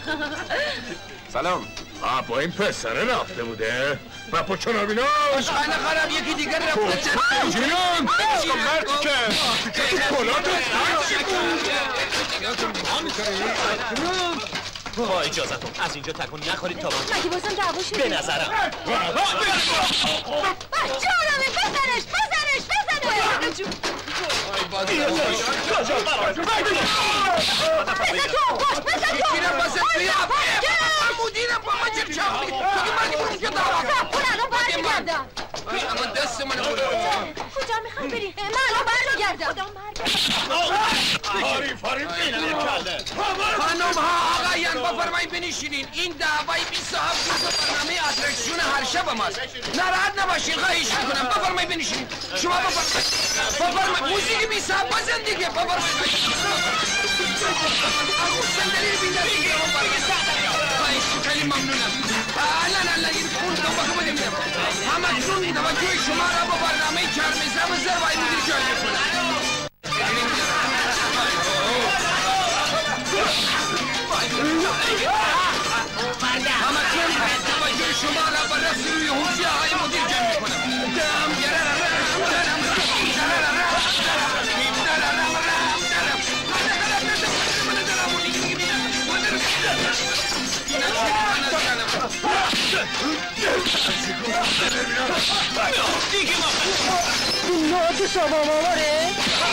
Speaker 6: سلام
Speaker 5: آب با این پسره رفته بوده؟ بپا کنار بینا
Speaker 7: آشخانه خراب یکی دیگر رفته
Speaker 5: جیان مرد که تو کلاتو با اجازتون از اینجا تکون نخورید تا من
Speaker 3: مگه بازم دعوا شده؟
Speaker 5: به نظرم
Speaker 3: بچه آرامه بزنش بزنش بزنش
Speaker 7: بزن
Speaker 3: تو باش بزن تو
Speaker 7: اینم بزن توی مدیرم با ما چه چاپ میگه مردی برون که دارم
Speaker 3: اون الان برمیگردم
Speaker 7: اما دست من برو
Speaker 3: کجا میخوای بری؟ من الان برمیگردم خدا مرگم
Speaker 5: فاریم فاریم اینم یک کله
Speaker 7: خانم ها آقایان بفرمایید بنشینین این دعوای بیست و هفت روز برنامه اترکسیون هر شب ماست ناراحت نباشین خواهش میکنم بفرمایید بنشینین شما بفرمایید بفرمایید موسیقی بیست و هفت بزن دیگه بفرمایید صندلی رو بیندر دیگه خواهش خیلی ممنونم الان الان این خون دنبا که بدیم همه جون توجه شما را با برنامه چرمزه و زربای مدیر جای میکنم همه جون توجه شما را با رفت روی حوزی آقای مدیر جای میکنم دم گررم درم
Speaker 3: نه تو شما ماماره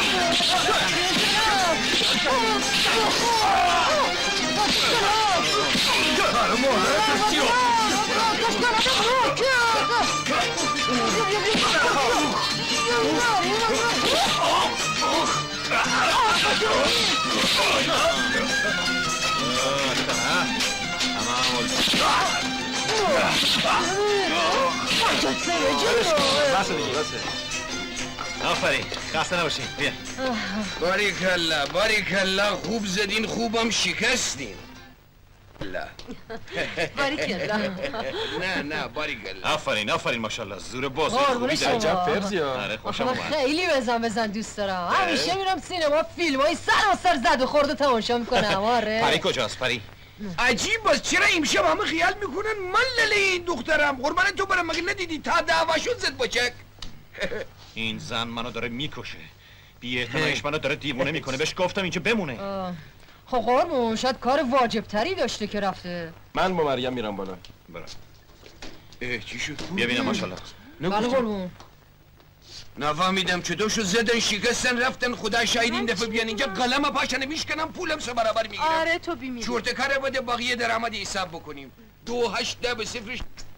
Speaker 5: بسه دیگه بسه آفرین خسته نباشین بیا
Speaker 7: باریکالله باریکالله خوب زدین خوبم شکستین لا
Speaker 3: باریکالله
Speaker 7: نه نه باریکالله
Speaker 5: آفرین آفرین ماشاءالله زور باز
Speaker 3: قربون شما
Speaker 6: عجب فرزی ها
Speaker 5: آره خوشم
Speaker 3: من
Speaker 5: اومد
Speaker 3: خیلی بزن بزن دوست دارم همیشه میرم سینما فیلم های سر و سر زد و خورد و تماشا میکنم آره
Speaker 5: پری کجاست پری؟
Speaker 7: عجیب باز چرا امشب همه خیال میکنن من لله این دخترم قربان تو برم مگه ندیدی تا دعوا شد زد بچک
Speaker 5: این زن منو داره میکشه بی‌اعتناییش منو داره دیوونه میکنه بهش گفتم اینجا بمونه
Speaker 3: خب قربون شاید کار واجب تری داشته که رفته
Speaker 6: من با مریم میرم بالا
Speaker 5: برم
Speaker 7: اه چی شد؟
Speaker 5: بیا بینم ماشاءالله
Speaker 3: بله قربون
Speaker 7: نفهمیدم چطور شد زدن شکستن رفتن خدا شاید این دفعه بیان اینجا قلم پاشنه میشکنم پولم سه برابر میگیرم
Speaker 3: آره تو بیمیری
Speaker 7: چورت کاره بده بقیه درآمد حساب بکنیم دو هشت ده به صفرش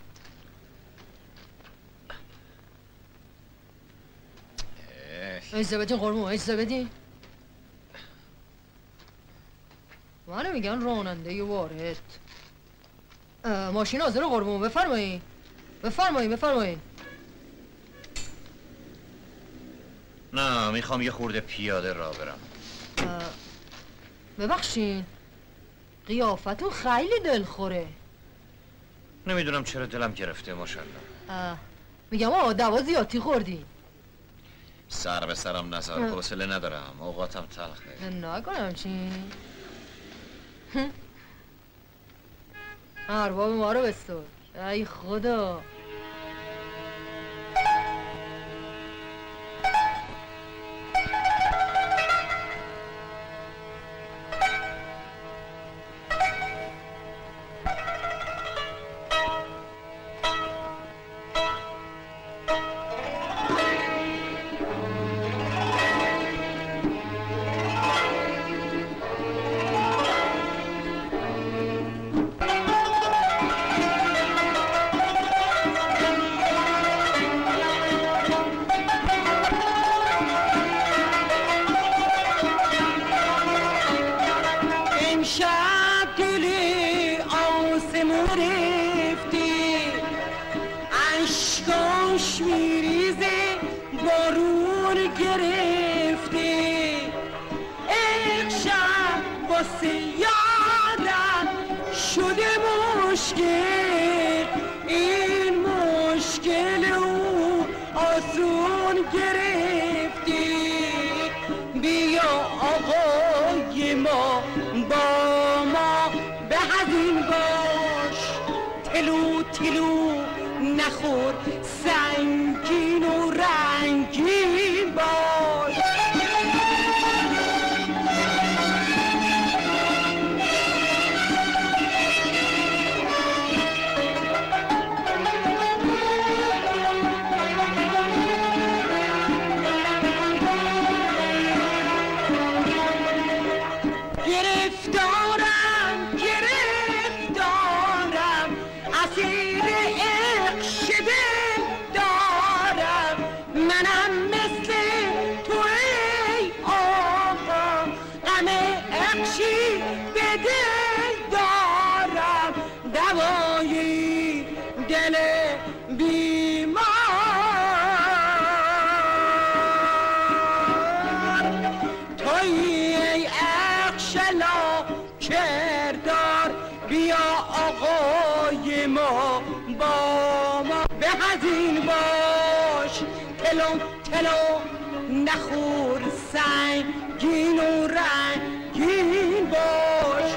Speaker 3: اجازه بدین قربون اجازه بدین منو میگن راننده وارد ماشین حاضر قربون بفرمایید بفرمایید بفرمایید
Speaker 5: نه میخوام یه خورده پیاده را برم
Speaker 3: ببخشین قیافتون خیلی دلخوره
Speaker 5: نمیدونم چرا دلم گرفته ماشاءالله
Speaker 3: میگم آه دوا زیادی خوردی.
Speaker 2: سر به سرم نزار، حوصله ندارم، اوقاتم تلخه.
Speaker 3: نکنم چی؟ ارباب ما رو بستر. ای خدا.
Speaker 1: نخور سنگین و رنگین باش.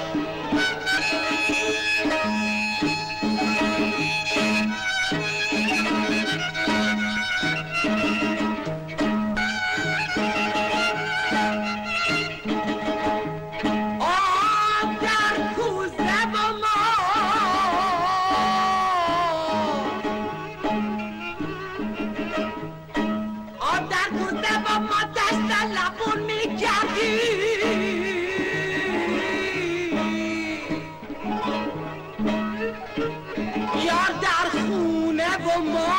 Speaker 1: آب در کوزه با ما آب در کوزه با ما دست لبون میگردی. یار در خونه و ما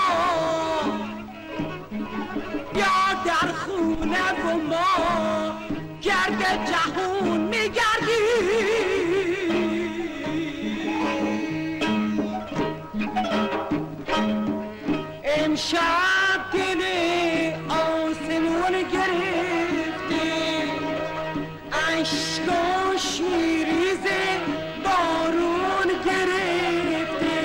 Speaker 1: یار در خونه و ما گرد جهون میگردی. امشب دل آسمون گرفتی، اشکاش میریزه بارون گرفتی.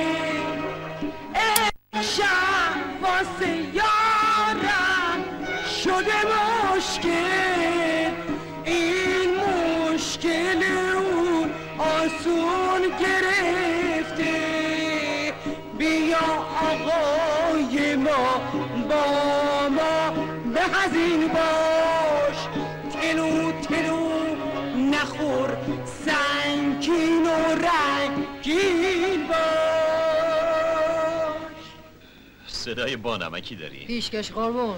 Speaker 1: امشب واسه یارم شده مشکل، این مشکل اون آسون گرفته. بیا آقای ما با ما به هزین باش، تلو تلو نخور سنگین و رنگین باش.
Speaker 2: صدای بانمکی داری؟
Speaker 3: پیشکش قربون.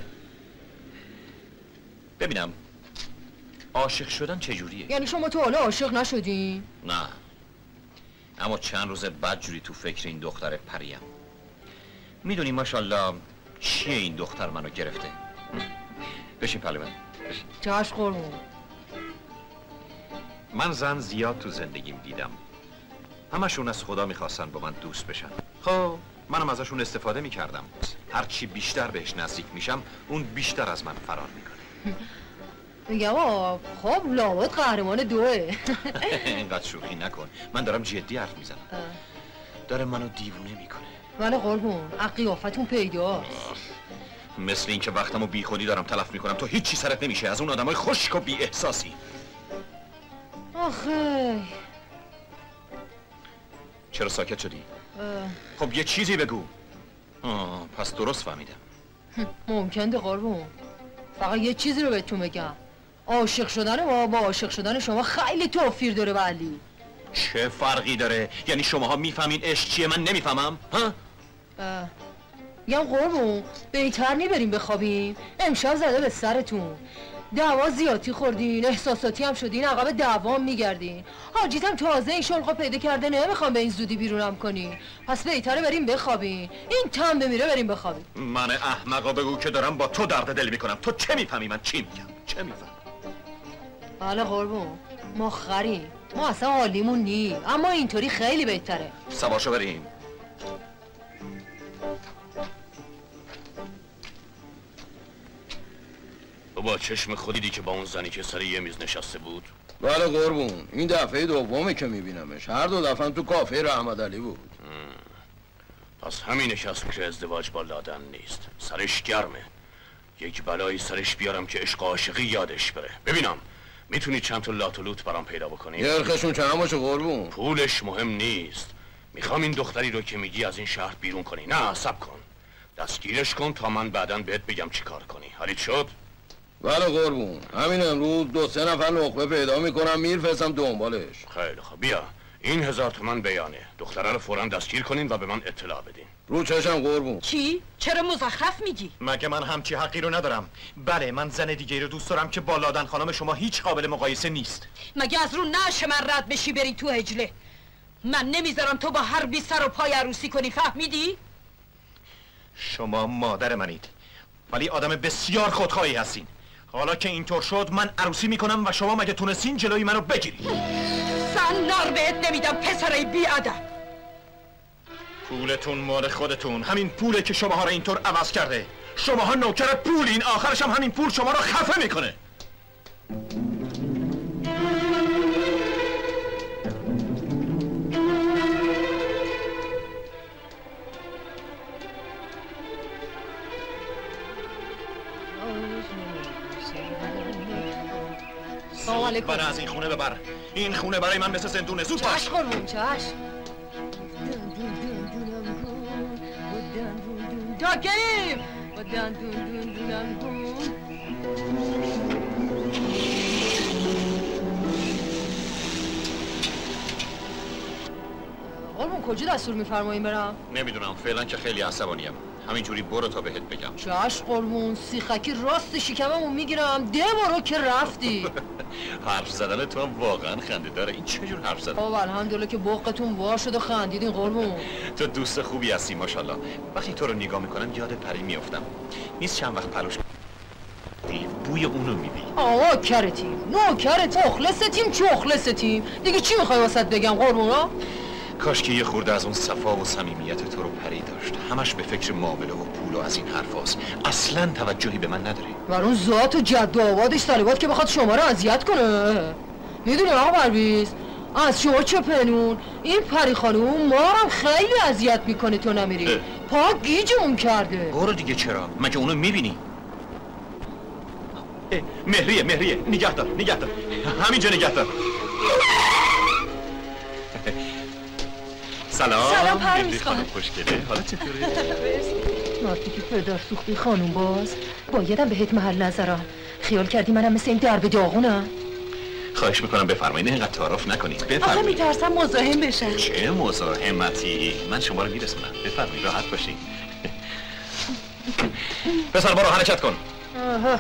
Speaker 2: ببینم عاشق شدن چجوریه؟
Speaker 3: یعنی شما تو حالا عاشق نشدین؟
Speaker 2: نه، اما چند روز بعد جوری تو فکر این دختر پریم. میدونی ماشاءالله چیه این دختر منو گرفته؟ بشین پهلو من.
Speaker 3: چشم قربون.
Speaker 2: من زن زیاد تو زندگیم دیدم، همشون از خدا میخواستن با من دوست بشن. خب منم ازشون استفاده میکردم. هرچی بیشتر بهش نزدیک میشم اون بیشتر از من فرار میکنه.
Speaker 3: میگم خب لابد قهرمان دوه.
Speaker 2: اینقدر شوخی نکن، من دارم جدی حرف میزنم. داره منو دیوونه میکنه.
Speaker 3: ولی قربون از قیافتون پیداست.
Speaker 2: مثل این که وقتمو بی خودی دارم تلف میکنم تو هیچی سرت نمیشه از اون آدمای خشک و بی احساسی.
Speaker 3: آخه
Speaker 2: چرا ساکت شدی؟ خب یه چیزی بگو. آه پس درست فهمیدم.
Speaker 3: ممکنه قربون، فقط یه چیزی رو بهتون بگم، عاشق شدن ما با عاشق شدن شما خیلی توفیر داره ولی.
Speaker 2: چه فرقی داره؟ یعنی شماها میفهمین عشق چیه من نمیفهمم؟ ها؟
Speaker 3: میگم قربون بهتر نی بخوابیم، امشب زده به سرتون، دعوا زیادی خوردین، احساساتی هم شدین، عقب دعوام میگردین، حاجیتم تازه این شلقو پیدا کرده، نمیخوام به این زودی بیرونم کنین، پس بهتره بریم بخوابین، این تم بمیره بریم بخوابین.
Speaker 2: من احمقا بگو که دارم با تو درد دل میکنم، تو چه میفهمی من چی میگم؟ چه میفهمی؟
Speaker 3: بله قربون ما خریم، ما اصلا حالیمون نی، اما اینطوری خیلی بهتره.
Speaker 2: سوارشو بریم.
Speaker 5: تو با چشم خودی دیدی که با اون زنی که سر یه میز نشسته بود؟
Speaker 7: بله قربون این دفعه دومه که میبینمش، هر دو دفعه تو کافه رحمت علی بود.
Speaker 5: پس همینه که از فکر ازدواج با لادن نیست، سرش گرمه، یک بلایی سرش بیارم که عشق عاشقی یادش بره. ببینم میتونی چند تا لاتولوت برام پیدا بکنی؟
Speaker 7: یرخشون چند باشه قربون؟
Speaker 5: پولش مهم نیست، میخوام این دختری رو که میگی از این شهر بیرون کنی. نه صبر کن، دستگیرش کن تا من بعداً بهت بگم چی کار کنی. حالیت شد؟
Speaker 7: بله قربون، همین امروز دو سه نفر نخبه پیدا میکنم میرفرستم دنبالش.
Speaker 5: خیلی خوب، بیا این هزار تومن بیانه، دختره رو فوراً دستگیر کنین و به من اطلاع بدین.
Speaker 7: رو چشم قربون.
Speaker 9: چی؟ چرا مزخرف میگی؟
Speaker 2: مگه من همچی حقی رو ندارم؟ بله من زن دیگه رو دوست دارم که با لادن خانم شما هیچ قابل مقایسه نیست.
Speaker 9: مگه از رو نعش من رد بشی بری تو هجله؟ من نمیذارم تو با هر بی سر و پای عروسی کنی، فهمیدی؟
Speaker 2: شما مادر منید ولی آدم بسیار خودخواهی هستین. حالا که اینطور شد من عروسی میکنم و شما مگه تونستین جلوی منو بگیرید؟
Speaker 9: سن نار بهت نمیدم پسرای بی ادب.
Speaker 2: پولتون مال خودتون، همین پوله که شماها رو اینطور عوض کرده. شماها نوکر پولین، آخرش هم همین پول شما رو خفه میکنه. من از این خونه ببر، این خونه برای من مثل زندونه. زود باش.
Speaker 3: چشم قربون چشم. جاکیم قربون کجا دستور میفرمایین برم؟
Speaker 2: نمیدونم فعلا که خیلی عصبانیم، همینجوری برو تا بهت بگم.
Speaker 3: چشم قربون، سیخکی راست شکممو میگیرم، ده برو که رفتی.
Speaker 2: حرف زدن تو هم واقعا خنده داره. این چجور حرف زدن؟
Speaker 3: آه الحمدلله که بقتون وا شد و خندیدین قربون.
Speaker 2: تو دوست خوبی هستی ماشاءالله. وقتی تو رو نگاه میکنم یاد پری میافتم. نیست چند وقت پلوش بوی اونو میبینی.
Speaker 3: آقا کرتیم، نوکرت، مخلصتیم، چخلصتیم. دیگه چی میخوای واسط بگم قربونا؟
Speaker 2: کاش که یه خورده از اون صفا و صمیمیت تو رو پری داشت. همش به فکر معامله و پول و از این حرفاست. اصلا توجهی به من نداره.
Speaker 3: بر اون ذات و جد و آبادش طالبات که بخواد شما رو اذیت کنه. میدونی آقا پرویز، از شما چه پنون این پری خانوم ما هم خیلی اذیت میکنه تو نمیری. پا گیجمون کرده.
Speaker 2: برو دیگه. چرا؟ مگه اونو میبینی؟ مهریه مهریه نگه دار نگه دار همینجا نگه دار. سلام.
Speaker 9: سلام پرویز خانم.
Speaker 2: خوشگله. حالا چطوره؟
Speaker 3: وقتی که پدر سوختی خانوم باز بایدم بهت محل نظرم. خیال کردی منم مثل این درب داغونم؟
Speaker 2: خواهش میکنم بفرمایید اینقدر تعارف نکنید. بفرمایید.
Speaker 9: آخه میترسم مزاحم بشن.
Speaker 2: چه مزاحمتی؟ من شما رو میرسونم. بفرمایید راحت باشید. پسر برو حرکت کن.
Speaker 3: آها.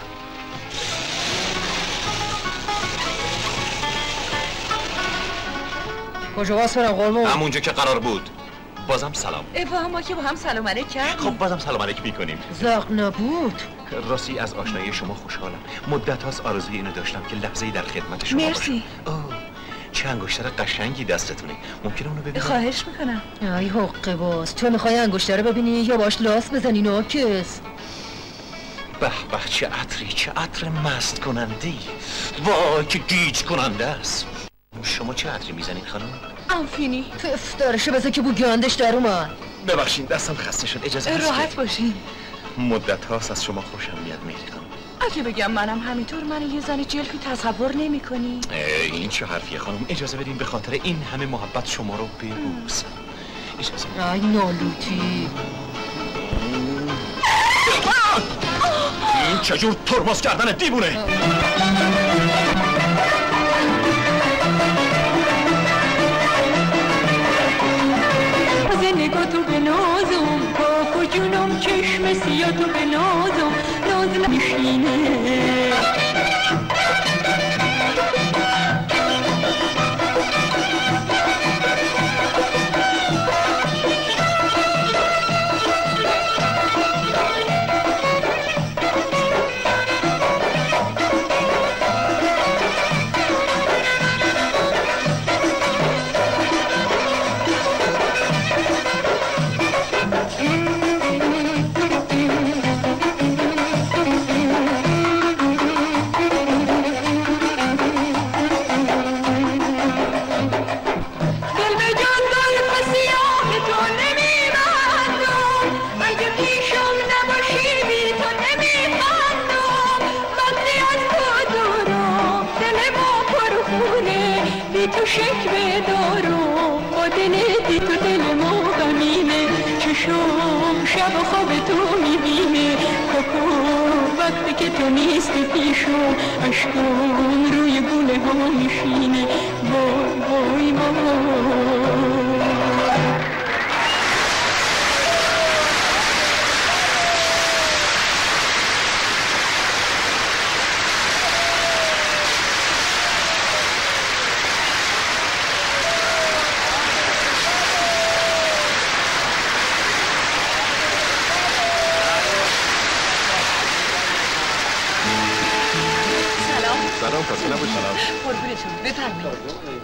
Speaker 3: کجا باز برم قربون؟
Speaker 2: همونجا که قرار بود. بازم سلام.
Speaker 8: ای ما که با هم سلام علیک کردیم.
Speaker 2: خب بازم سلام علیک میکنیم.
Speaker 3: زق نبود.
Speaker 2: راستی از آشنایی شما خوشحالم. مدت هاست آرزوی اینو داشتم که لحظه‌ای در خدمت شما باشم.
Speaker 8: مرسی.
Speaker 2: اوه چه انگشتر قشنگی دستتونه. ممکنه اونو ببینم؟
Speaker 8: خواهش میکنم.
Speaker 3: ای حقه باز، تو میخوای انگشتر ببینی یا باش لاس بزنی ناکس؟
Speaker 2: به به چه عطری، چه عطر مست کننده ای. وای که گیج کننده است. شما چه عطری میزنید خانم؟
Speaker 8: انفینی.
Speaker 3: افتارشه بذار که بو گندش در اومد.
Speaker 5: ببخشید دستم خسته شد، اجازه هست
Speaker 8: راحت باشین.
Speaker 5: مدت هاست از شما خوشم میاد مهرتان.
Speaker 8: اگه بگم منم همینطور منو یه زن جلفی تصور نمی کنی؟
Speaker 5: این چه حرفیه خانم؟ اجازه بدین به خاطر این همه محبت شما رو ببوسم. اجازه بدین.
Speaker 3: ای نالوتی
Speaker 5: این چجور ترمز کردن دیوونه؟
Speaker 4: نگاه تو به نازم کاف و جونم چشم سیاه تو به نازم ناز نمیشینه تو شکوه دارم با دلتی تو دل ما غمینه چشم شب و خواب تو میبینه کاکو وقتی که تو نیستی پیشم عشقم روی گونه ها میشینه وای وای وای
Speaker 6: سلام خسته نباشید.
Speaker 8: قربونتون بفرمایید.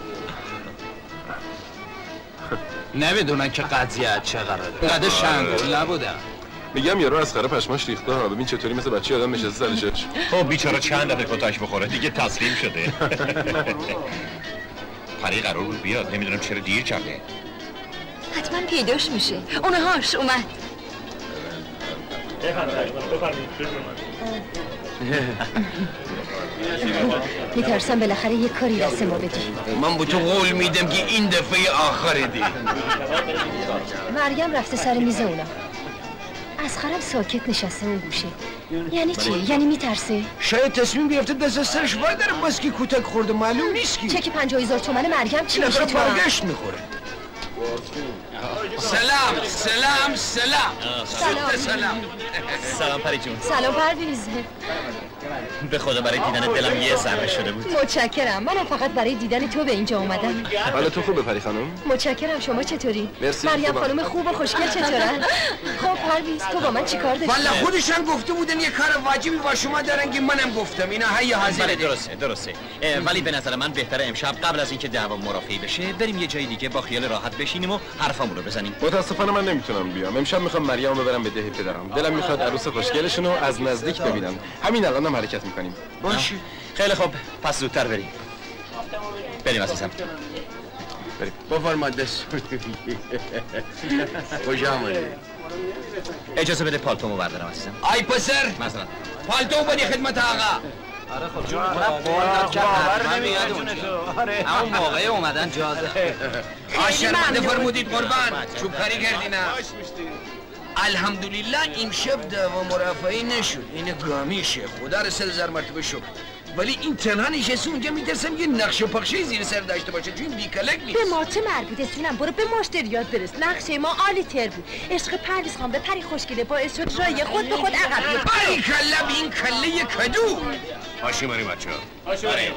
Speaker 7: نمیدونن که قضیه چه قراره. قد شنگول نبودم.
Speaker 6: میگم یارو از خره پشماش ریخته ها. ببین چطوری مثل بچه آدم نشسته سرش.
Speaker 2: خب بیچاره چند دفعه کتک بخوره دیگه تسلیم شده. پری قرار بود بیاد، نمیدونم چرا دیر کرده.
Speaker 8: حتما پیداش میشه. اونهاش اومد.
Speaker 3: میترسم بالاخره یه کاری دست ما بدی.
Speaker 7: من به تو قول میدم که این دفعه آخره دی.
Speaker 3: مریم رفته سر میز اونا. اصغرم ساکت نشسته اون گوشه. یعنی چی؟ یعنی میترسه؟
Speaker 7: شاید تصمیم گرفته دست سرش برداره بس که کتک خورده معلوم نیست کی.
Speaker 3: چک پنجاه هزار تومن مریم چی میشه تو؟
Speaker 7: برگشت میخوره. سلام سلام سلام
Speaker 3: سلام
Speaker 7: سلام
Speaker 2: سلام پری جون.
Speaker 3: سلام پرویز.
Speaker 2: به خدا برای دیدن دلم یه ذره شده بود.
Speaker 3: متشکرم. منم فقط برای دیدن تو به اینجا اومدم.
Speaker 6: حالا تو خوبه پری خانم؟
Speaker 3: متشکرم. شما چطوری؟
Speaker 6: مرسی.
Speaker 3: مریم خانم خوب و خوشگل چطورن؟ خب پرویز تو با من چیکار داری؟
Speaker 7: والا خودشان گفته بودن یه کار واجبی با شما دارن که منم گفتم اینا هی حاضر.
Speaker 2: بله درسته درسته. ولی به نظر من بهتره امشب قبل از اینکه دعوا مرافعه بشه بریم یه جای دیگه با خیال راحت بشینیم و حرفامون رو بزنیم.
Speaker 6: متاسفانه من نمیتونم بیام. امشب میخوام مریم رو ببرم به ده پدرم. دلم میخواد عروس خوشگلشون رو از نزدیک ببینم. همین الانم هم حرکت میکنیم.
Speaker 7: باشه.
Speaker 2: خیلی خوب پس زودتر بریم. بریم عزیزم.
Speaker 7: بریم. بفرمایید دست. خوش آمدید.
Speaker 2: اجازه بده پالتومو بردارم عزیزم.
Speaker 7: ای پسر.
Speaker 2: مثلا
Speaker 7: پالتو بدی خدمت آقا.
Speaker 10: آره خب جون باور نمیاد آره همون موقع اومدن جاده.
Speaker 7: آشرمنده فرمودید قربان. چوب کاری کردینا. الحمدلله امشب دعوا مرافعه نشد. این گامیشه. خدا رو سه هزار مرتبه شکر. ولی این تنها نشسته اونجا میترسم یه نقش و پخشه زیر سر داشته باشه چون بیکلک نیست.
Speaker 3: به ما چه مربوطه سینم برو به مشتریات برس. نقشه ما عالی تر بود. عشق پرویز خان به پری خوشگله باعث شد رای خود به خود عقب بیفته.
Speaker 7: پری کله به این کله کدو.
Speaker 5: باشیم بریم بچه‌ها.
Speaker 2: آره.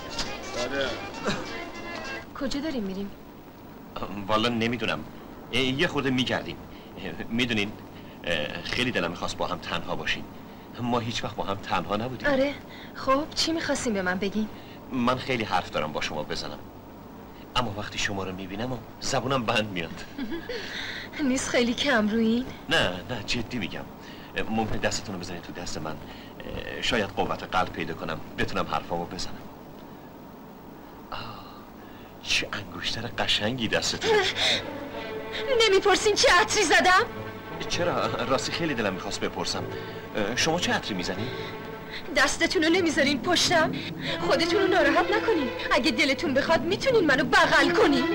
Speaker 3: کجا داریم میریم؟
Speaker 2: والا نمیدونم. یه خورده میگردیم. میدونین خیلی دلم میخواست با هم تنها باشیم. ما هیچ وقت با هم تنها نبودیم.
Speaker 3: آره خب چی میخواستیم به من بگین؟
Speaker 2: من خیلی حرف دارم با شما بزنم اما وقتی شما رو میبینم و زبونم بند میاد.
Speaker 3: نیست خیلی کم رویین؟
Speaker 2: نه نه جدی میگم. ممکن دستتون رو بزنید تو دست من. شاید قوت قلب پیدا کنم بتونم حرفامو بزنم. آه چه انگشتر قشنگی دستتون.
Speaker 8: نمیپرسین چه عطری زدم؟
Speaker 5: چرا؟ راستی خیلی دلم میخواست بپرسم شما چه عطری میزنی؟
Speaker 8: دستتون رو نمیذارین پشتم؟ خودتون رو ناراحت نکنین. اگه دلتون بخواد میتونین منو بغل کنین.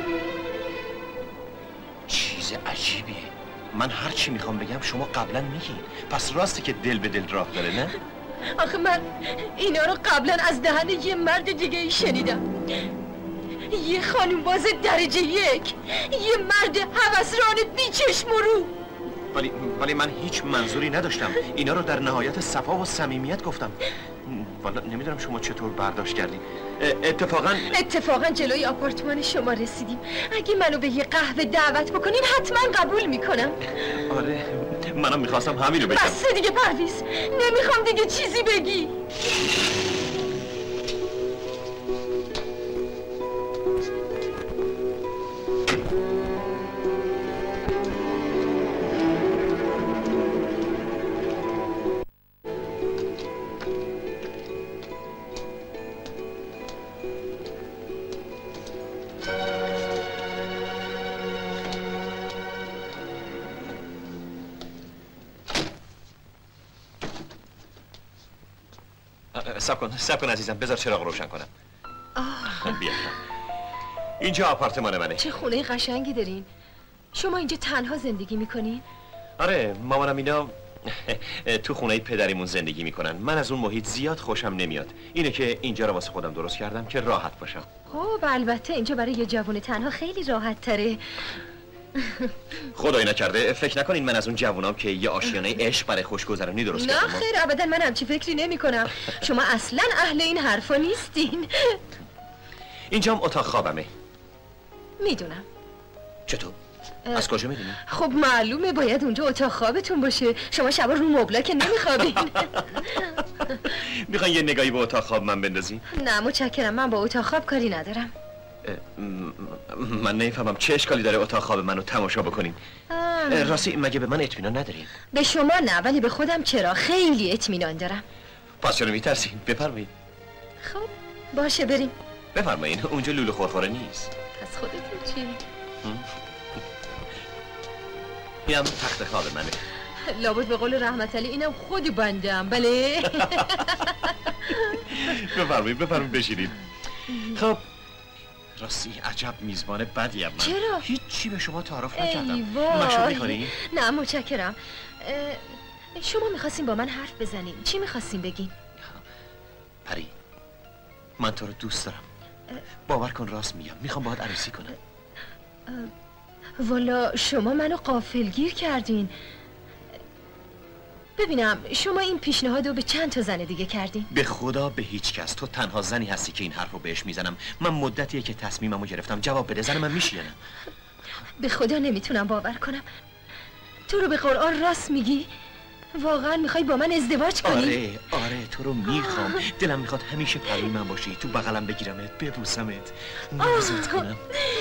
Speaker 5: چیز عجیبیه. من هر چی میخوام بگم شما قبلا میگین. پس راستی که دل به دل راه داره نه؟
Speaker 8: آخه من اینا رو قبلا از دهن یه مرد دیگه ای شنیدم. یه خانم باز درجه یک، یه مرد هوسران بیچشم و رو.
Speaker 5: ولی ولی من هیچ منظوری نداشتم. اینا رو در نهایت صفا و صمیمیت گفتم. والا نمیدونم شما چطور برداشت کردین. اتفاقا
Speaker 8: اتفاقا جلوی آپارتمان شما رسیدیم. اگه منو به یه قهوه دعوت بکنین حتما قبول میکنم.
Speaker 5: آره منم میخواستم همین رو بگم.
Speaker 8: بس دیگه پرویز، نمیخوام دیگه چیزی بگی.
Speaker 5: سب کن سب کن عزیزم بذار چراغ روشن کنم. بیا اینجا آپارتمان منه.
Speaker 8: چه خونه قشنگی دارین. شما اینجا تنها زندگی میکنین؟
Speaker 5: آره مامانم اینا تو خونه پدریمون زندگی میکنن. من از اون محیط زیاد خوشم نمیاد. اینه که اینجا رو واسه خودم درست کردم که راحت باشم.
Speaker 8: خب البته اینجا برای یه جوان تنها خیلی راحت تره.
Speaker 5: خدایی نکرده فکر نکنین من از اون جوونام که یه آشیانه عشق برای خوشگذرانی درست
Speaker 8: نه
Speaker 5: کردم.
Speaker 8: نه خیر ابدا من همچی فکری نمی کنم. شما اصلا اهل این حرفا نیستین.
Speaker 5: اینجام اتاق خوابمه.
Speaker 8: میدونم.
Speaker 5: چطور؟ از کجا میدونی؟
Speaker 8: خب معلومه باید اونجا اتاق خوابتون باشه. شما شبا رو مبلا که نمیخوابین.
Speaker 5: میخواین یه نگاهی به اتاق خواب من بندازین؟
Speaker 8: نه متشکرم من با اتاق خواب کاری ندارم.
Speaker 5: من نمیفهمم چه اشکالی داره اتاق خواب منو تماشا بکنین. راستی مگه به من اطمینان ندارین؟
Speaker 8: به شما نه ولی به خودم چرا خیلی اطمینان دارم.
Speaker 5: پس چرا میترسین؟ بفرمایید.
Speaker 8: خب باشه بریم.
Speaker 5: بفرمایید اونجا لوله خورخوره نیست.
Speaker 8: پس خودتون چی؟
Speaker 5: اینم تخت خواب منه.
Speaker 8: لابد به قول رحمت علی اینم خودی بندم. بله.
Speaker 5: بفرمایید بفرمایید بشینید. خب راستی عجب میزبان بدیم من.
Speaker 8: چرا؟
Speaker 5: هیچی به شما تعارف نکردم.
Speaker 8: ایوای.
Speaker 5: مشروب میخوانی؟
Speaker 8: نه متشکرم. شما میخواستین با من حرف بزنین. چی میخواستین بگین؟
Speaker 5: پری من تو رو دوست دارم. باور کن راست میگم میخوام باهات عروسی کنم.
Speaker 8: والا شما منو غافلگیر کردین. ببینم شما این پیشنهاد رو به چند تا زن دیگه کردین؟
Speaker 5: به خدا به هیچ کس. تو تنها زنی هستی که این حرف رو بهش میزنم. من مدتیه که تصمیممو گرفتم. جواب بده زن من میشی یا نه؟
Speaker 8: به خدا نمیتونم باور کنم. تو رو به قرآن راست میگی؟ واقعا میخوای با من ازدواج کنی؟
Speaker 5: آره آره تو رو میخوام. دلم میخواد همیشه پروی من باشی. تو بغلم بگیرمت ببوسمت نازت کنم.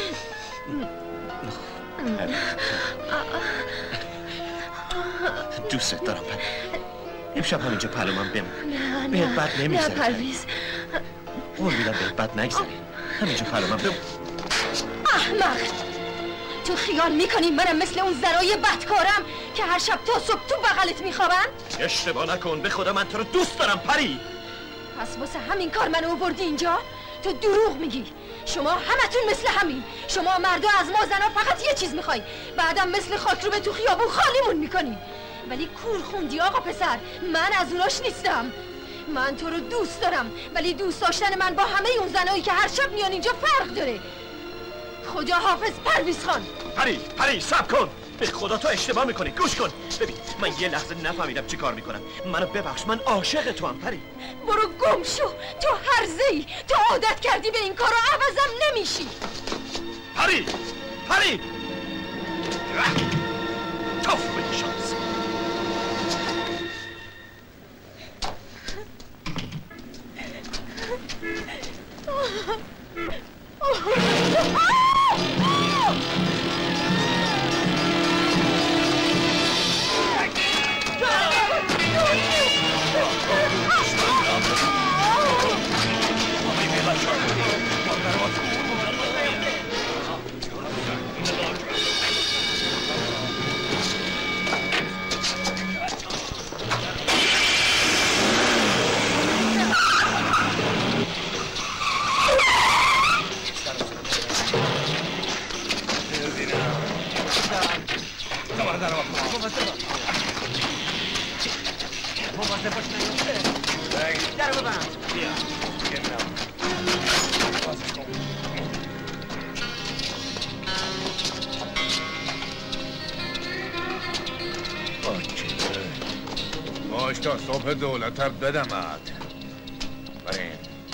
Speaker 5: دوستت دارم پرویز. امشب همینجا پلو من بمون. بهت بد نمیگذره.
Speaker 8: نه پرویز
Speaker 5: قول میدم بهت بد نگذره. همینجا پلو من بمون.
Speaker 8: احمق تو خیال میکنی منم مثل اون زنای بدکارم که هر شب تا صبح تو بغلت میخوابن؟
Speaker 5: اشتباه نکن به خدا من تو رو دوست دارم پری.
Speaker 8: پس واسه همین کار منو آوردی اینجا؟ تو دروغ میگی. شما همتون مثل همین. شما مردا از ما زنا فقط یه چیز میخواین، بعدم مثل خاک رو به تو خیابون خالیمون میکنین. ولی کور خوندی آقا پسر. من از اوناش نیستم. من تو رو دوست دارم ولی دوست داشتن من با همه اون زنایی که هر شب میان اینجا فرق داره. خدا حافظ پرویز خان.
Speaker 5: پری پری صبر کن. به خدا تو اشتباه میکنی. گوش کن ببین من یه لحظه نفهمیدم چی کار میکنم. منو ببخش من عاشق تو هم پری.
Speaker 8: برو گم شو. تو هرزه‌ای. تو عادت کردی به این کارو عوضم نمیشی.
Speaker 5: پری پری توف به شانس.
Speaker 7: در وقت
Speaker 10: مواظب باش نیفته. در رو ببند. بیا.
Speaker 5: باش تا صبح دولتر بدمت. برین.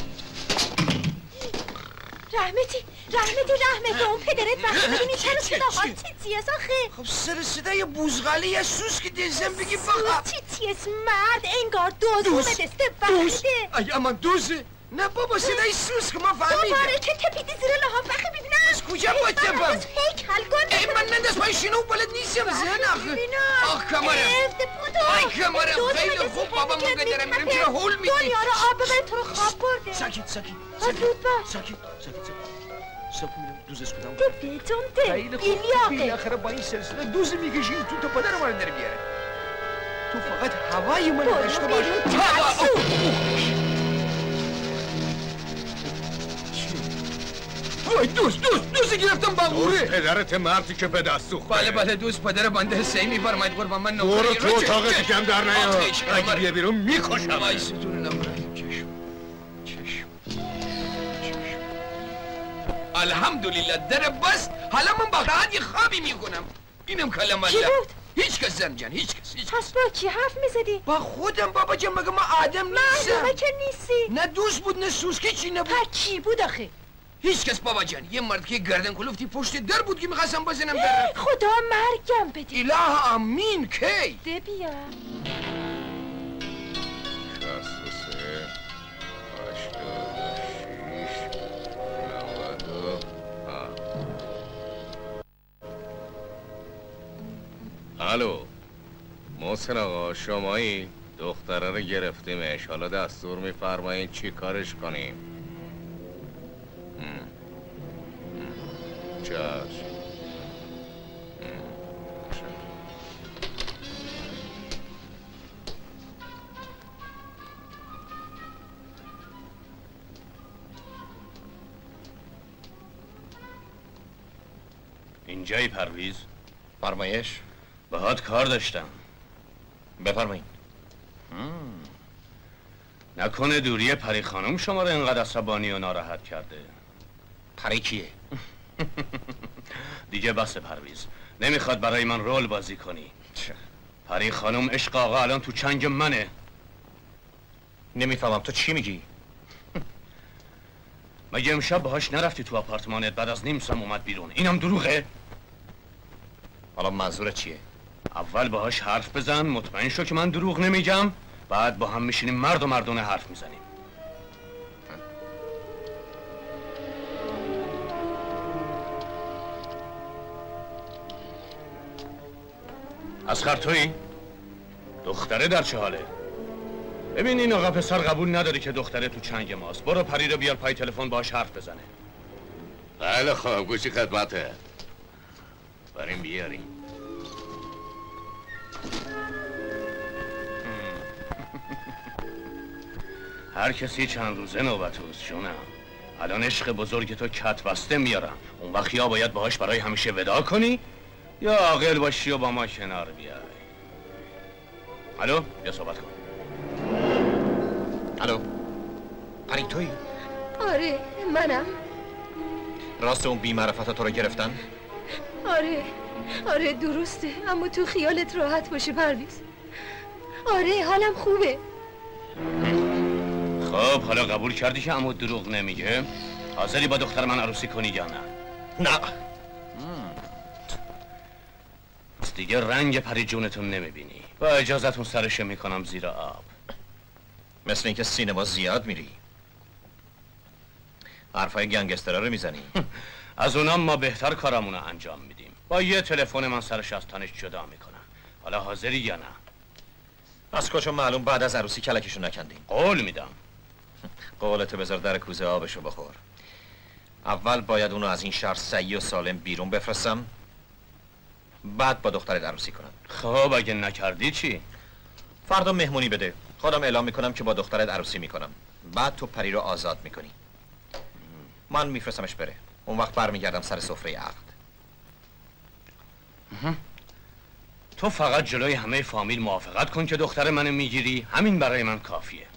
Speaker 11: رحمتی رحمتی رحمتی اون پدرت وقتی ببینی چرا صدا ها تیتیس آخه.
Speaker 7: خب سر صدای بوزغالی یه سوس که دیزم بگی بخواب.
Speaker 11: تیتیس مرد انگار دوز اومده دسته وقیده.
Speaker 7: ای اما دوزه؟ نه بابا صدای سوس که ما فهمیده.
Speaker 11: دوباره که تپیدی زیر لحاف وقتی ببینم.
Speaker 7: از کجا باید تپم؟
Speaker 11: از هیکل گنده.
Speaker 7: ای من نندست پای شنو بلد نیستم زن آخه. آخ کمرم. آی کمرم خیلی خوب بابا موقع دارم میرم چرا هول میدی؟
Speaker 11: دنیا رو آب ببر تو رو خواب برده.
Speaker 7: ساکت ساکت.
Speaker 11: زود باش.
Speaker 7: ساکت ساکت ساکت. سب میرم دوز از کدام؟
Speaker 11: تو بیتون ده.
Speaker 7: خیلی خوب. بالاخره با این سلسله دوز میکشیم تو تا پدر من در بیاره. تو فقط هوای من داشته باش. وای دوست دوست دوستی گرفتم باقوره.
Speaker 5: پدرت مردی که به دست سوخته.
Speaker 7: بله بله دوست پدر بنده سعی میفرماید قربان من نوکری.
Speaker 5: برو تو اتاق دیگه هم در نیا. اگه بیا بیرون میکشم.
Speaker 7: وای ستون نمرم. چشم چشم چشم. الحمدلله در بست. حالا من با راحت یه خوابی میکنم. اینم کلم الله.
Speaker 11: کی بود؟
Speaker 7: هیچ کس زن جان هیچ کس هیچ
Speaker 11: پس با کی حرف میزدی؟
Speaker 7: با خودم بابا جان مگه ما آدم نیستم.
Speaker 11: مردمه که نیستی.
Speaker 7: نه دوست بود نه سوسکی چی نبود.
Speaker 11: پر کی بود آخه؟
Speaker 7: هیچ کس بابا جان. یه مرد که گردن کلفتی پشت در بود که میخواستم بزنم در.
Speaker 11: خدا مرگم بده.
Speaker 7: اله امین کی؟
Speaker 11: ده بیا.
Speaker 5: شصت و سه هشتاد و شیش نود و هفت. الو محسن آقا شمایی؟ دختره رو گرفتیمش. حالا دستور میفرمایید چی کارش کنیم؟ چشم.
Speaker 2: اینجایی پرویز؟
Speaker 12: فرمایش؟
Speaker 2: باهات کار داشتم.
Speaker 12: بفرمایید.
Speaker 2: نکنه دوری پری خانم شما رو اینقدر عصبانی و ناراحت کرده؟
Speaker 12: پری کیه؟
Speaker 2: دیگه بس پرویز. نمیخواد برای من رول بازی کنی. پری خانم عشق آقا الان تو چنگ منه.
Speaker 12: نمیفهمم تو چی میگی؟
Speaker 2: مگه امشب باهاش نرفتی تو آپارتمانت بعد از نیم سم اومد بیرون؟ اینم دروغه؟
Speaker 12: حالا منظورت چیه؟
Speaker 2: اول باهاش حرف بزن مطمئن شو که من دروغ نمیگم، بعد با هم میشینیم مرد و مردونه حرف میزنیم. اسخر تویی؟ دختره در چه حاله؟ ببین این آقا پسر قبول نداری که دختره تو چنگ ماست. برو پری رو بیار پای تلفن باهاش حرف بزنه.
Speaker 5: بله خواب گوشی خدمته.
Speaker 2: بریم بیاریم. هر کسی چند روزه نوبتوست جونم. الان عشق بزرگ تو کت بسته میارم. اون وقت یا باید باهاش برای همیشه ودا کنی یا عاقل باشی و با ما کنار بیای. الو بیا صحبت کن.
Speaker 12: الو پری تویی؟
Speaker 3: آره منم.
Speaker 12: راست اون بی‌معرفت تو رو گرفتن؟
Speaker 3: آره آره درسته، اما تو خیالت راحت باشه پرویز. آره حالم خوبه.
Speaker 2: خب حالا قبول کردی که عمو دروغ نمیگه؟ حاضری با دختر من عروسی کنی یا نه؟
Speaker 12: نه.
Speaker 2: پس دیگه رنگ پری جونتون نمیبینی. با اجازتون سرش میکنم زیر آب.
Speaker 12: مثل اینکه سینما زیاد میری. حرفای گنگسترها رو میزنی.
Speaker 2: از اونم ما بهتر کارمونو انجام میدیم. با یه تلفن من سرش از تنش جدا میکنم. حالا حاضری یا نه؟
Speaker 12: از کجا معلوم بعد از عروسی کلکشو نکندیم؟
Speaker 2: قول میدم.
Speaker 12: قولتو بذار در کوزه آبشو بخور. اول باید اونو از این شهر سعی و سالم بیرون بفرستم، بعد با دخترت عروسی کنم.
Speaker 2: خب اگه نکردی چی؟
Speaker 12: فردا مهمونی بده. خودم اعلام میکنم که با دخترت عروسی میکنم. بعد تو پری رو آزاد میکنی. من میفرستمش بره. اون وقت برمیگردم سر سفره عقد.
Speaker 13: تو فقط جلوی همه فامیل موافقت کن که دختر منو میگیری، همین برای من کافیه.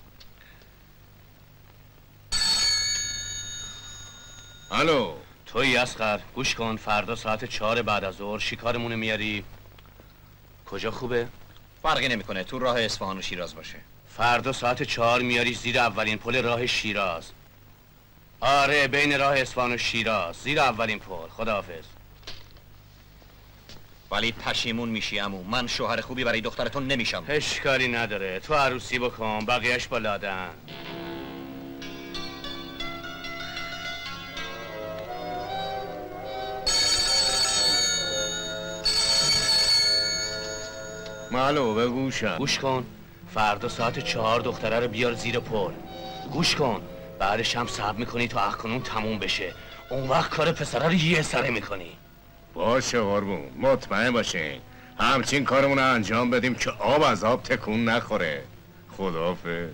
Speaker 5: الو
Speaker 13: توی اصغر گوش کن، فردا ساعت چهار بعد از ظهر شکارمونو میاری. کجا خوبه؟
Speaker 2: فرقی نمیکنه، تو راه اصفهان و شیراز باشه.
Speaker 13: فردا ساعت چهار میاری زیر اولین پل راه شیراز. آره بین راه اصفهان و شیراز، زیر اولین پل. خداحافظ.
Speaker 2: ولی پشیمون میشی عمو، من شوهر خوبی برای دخترتون نمیشم.
Speaker 13: اشکالی نداره، تو عروسی بکن، بقیهش با لادن.
Speaker 5: مالو بگوشم.
Speaker 13: گوش کن، فردا ساعت چهار دختره رو بیار زیر پل. گوش کن، بعدش هم صبر میکنی تا اخکنون تموم بشه، اون وقت کار پسره رو یه سره میکنی.
Speaker 5: باشه قربون، مطمئن باشین همچین کارمون رو انجام بدیم که آب از آب تکون نخوره. خداحافظ.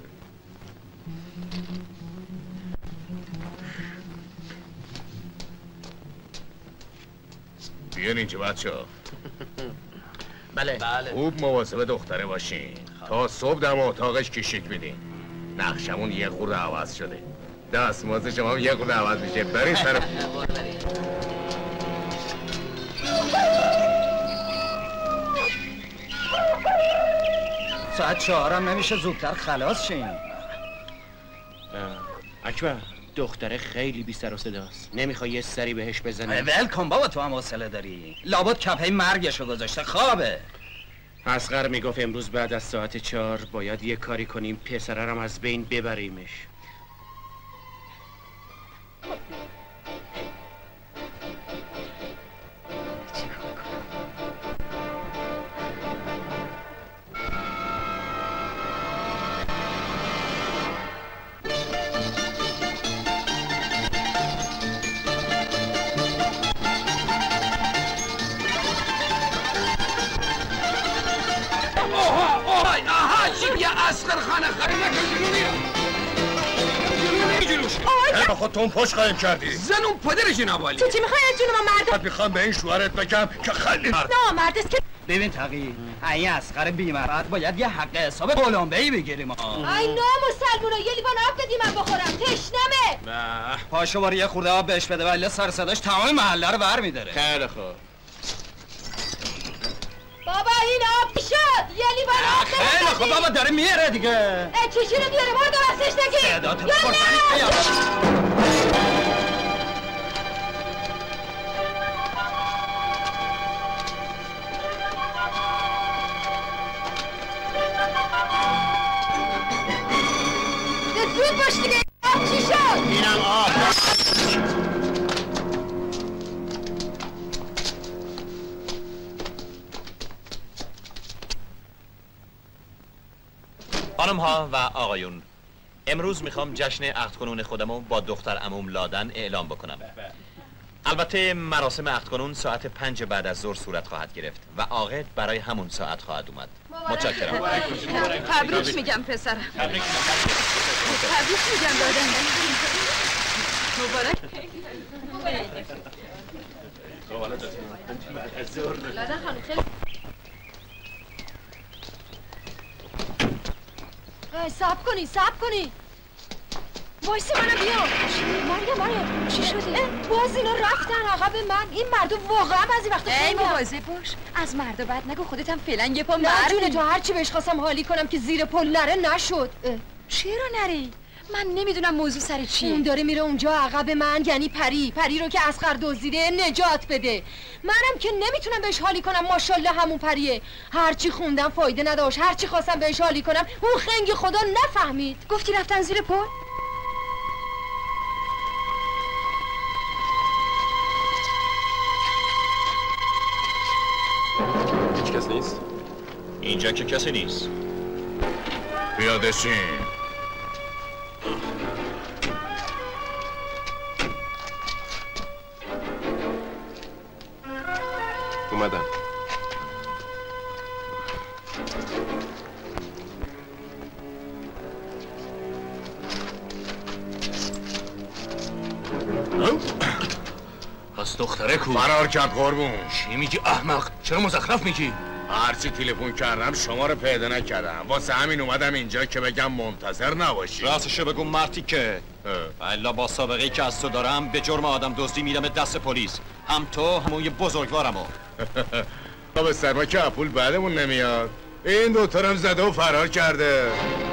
Speaker 5: بیان اینجا بچه ها.
Speaker 2: بله
Speaker 5: بله. خوب مواظب دختره باشین تا صبح دم اتاقش کشیک میدین. نقشمون یه خورده عوض شده، دستمزد شما هم یه خورده عوض میشه. برین سر
Speaker 10: ساعت چهارم نمیشه زودتر خلاص شیم.
Speaker 13: اکبر دختره خیلی بی سر و صداست، نمیخوای یه سری بهش بزنی؟
Speaker 10: ول کن بابا، تو هم حوصله داری؟ لابد کپه مرگشو گذاشته، خوابه.
Speaker 13: اصغر میگفت امروز بعد از ساعت چهار باید یه کاری کنیم پسرم از بین ببریمش.
Speaker 7: اصغر خانه خری نکن جلوش.
Speaker 5: با خودتون پشت قایم کردی.
Speaker 7: زن اون پدر جناب علی.
Speaker 3: تو چی میخوای از جون ما مرد؟
Speaker 5: میخوام به این شوهرت بگم که خیلی مرد.
Speaker 3: نه مرد است که
Speaker 10: ببین تقی، این اصغر بی‌مرد باید یه حق حساب قلمبه‌ای بگیریم.
Speaker 3: ای نامسلمونا یه لیوان آب بدی من بخورم، تشنمه.
Speaker 10: نه پاشو بار یه خورده آب بهش بده، ولی سر صداش تمام محله رو بر می‌داره.
Speaker 13: خیلی خوب.
Speaker 3: بابا این آب شد، یه لیوان آب بده.
Speaker 10: خیلی خوب بابا داره میاره دیگه.
Speaker 3: چیشی رو بیاره برو درستش نگی.
Speaker 10: صدا تو پرسنی بیار.
Speaker 3: زود باش دیگه، آب چی شد؟
Speaker 13: اینم آب.
Speaker 2: خانم ها و آقایون، امروز میخوام جشن عقدکنون خودمو با دختر عموم لادن اعلام بکنم. البته مراسم عقدکنون ساعت پنج بعد از ظهر صورت خواهد گرفت و عاقد برای همون ساعت خواهد اومد. متشکرم.
Speaker 8: تبریک میگم پسرم.
Speaker 2: تبریک
Speaker 8: تبریک میگم دادن. مبارک.
Speaker 3: لادن خانم خیلی صبر کنی صبر کنی وایسی منو بیا. مریم مریم چی شده؟ باز اینا رفتن عقب من. این مردم واقعا بعضی وقتا
Speaker 8: خیلی مواظب باش، از مردا بد نگو، خودت هم فعلا یه پا
Speaker 3: نه
Speaker 8: مرد.
Speaker 3: جون تو هرچی بهش خواستم حالی کنم که زیر پل نره نشد.
Speaker 8: چرا نری؟ من نمیدونم موضوع سر چیه.
Speaker 3: اون داره میره اونجا عقب من، یعنی پری پری رو که اصغر دزدیده نجات بده. منم که نمیتونم بهش حالی کنم، ماشاءالله همون پریه. هرچی خوندم فایده نداشت، هرچی خواستم بهش حالی کنم اون خنگ خدا نفهمید.
Speaker 8: گفتی رفتن زیر پل؟
Speaker 6: هیچ کس نیست؟
Speaker 2: اینجا که کسی نیست.
Speaker 5: پیاده شین.
Speaker 6: اومدم.
Speaker 13: پس دختره کو؟
Speaker 5: فرار کرد قربون.
Speaker 13: چی میگی احمق؟ چرا مزخرف میگی؟
Speaker 14: هرچی تلفن کردم شما رو پیدا نکردم، واسه همین اومدم اینجا که بگم منتظر نباشی.
Speaker 2: راستشو بگو مرتی که الا با سابقه‌ای که از تو دارم به جرم آدم دزدی میدم دست پلیس، هم تو هم اون یه بزرگوارمو.
Speaker 14: با سرما که پول بعدمون نمیاد. این دوتارم زده و فرار کرده.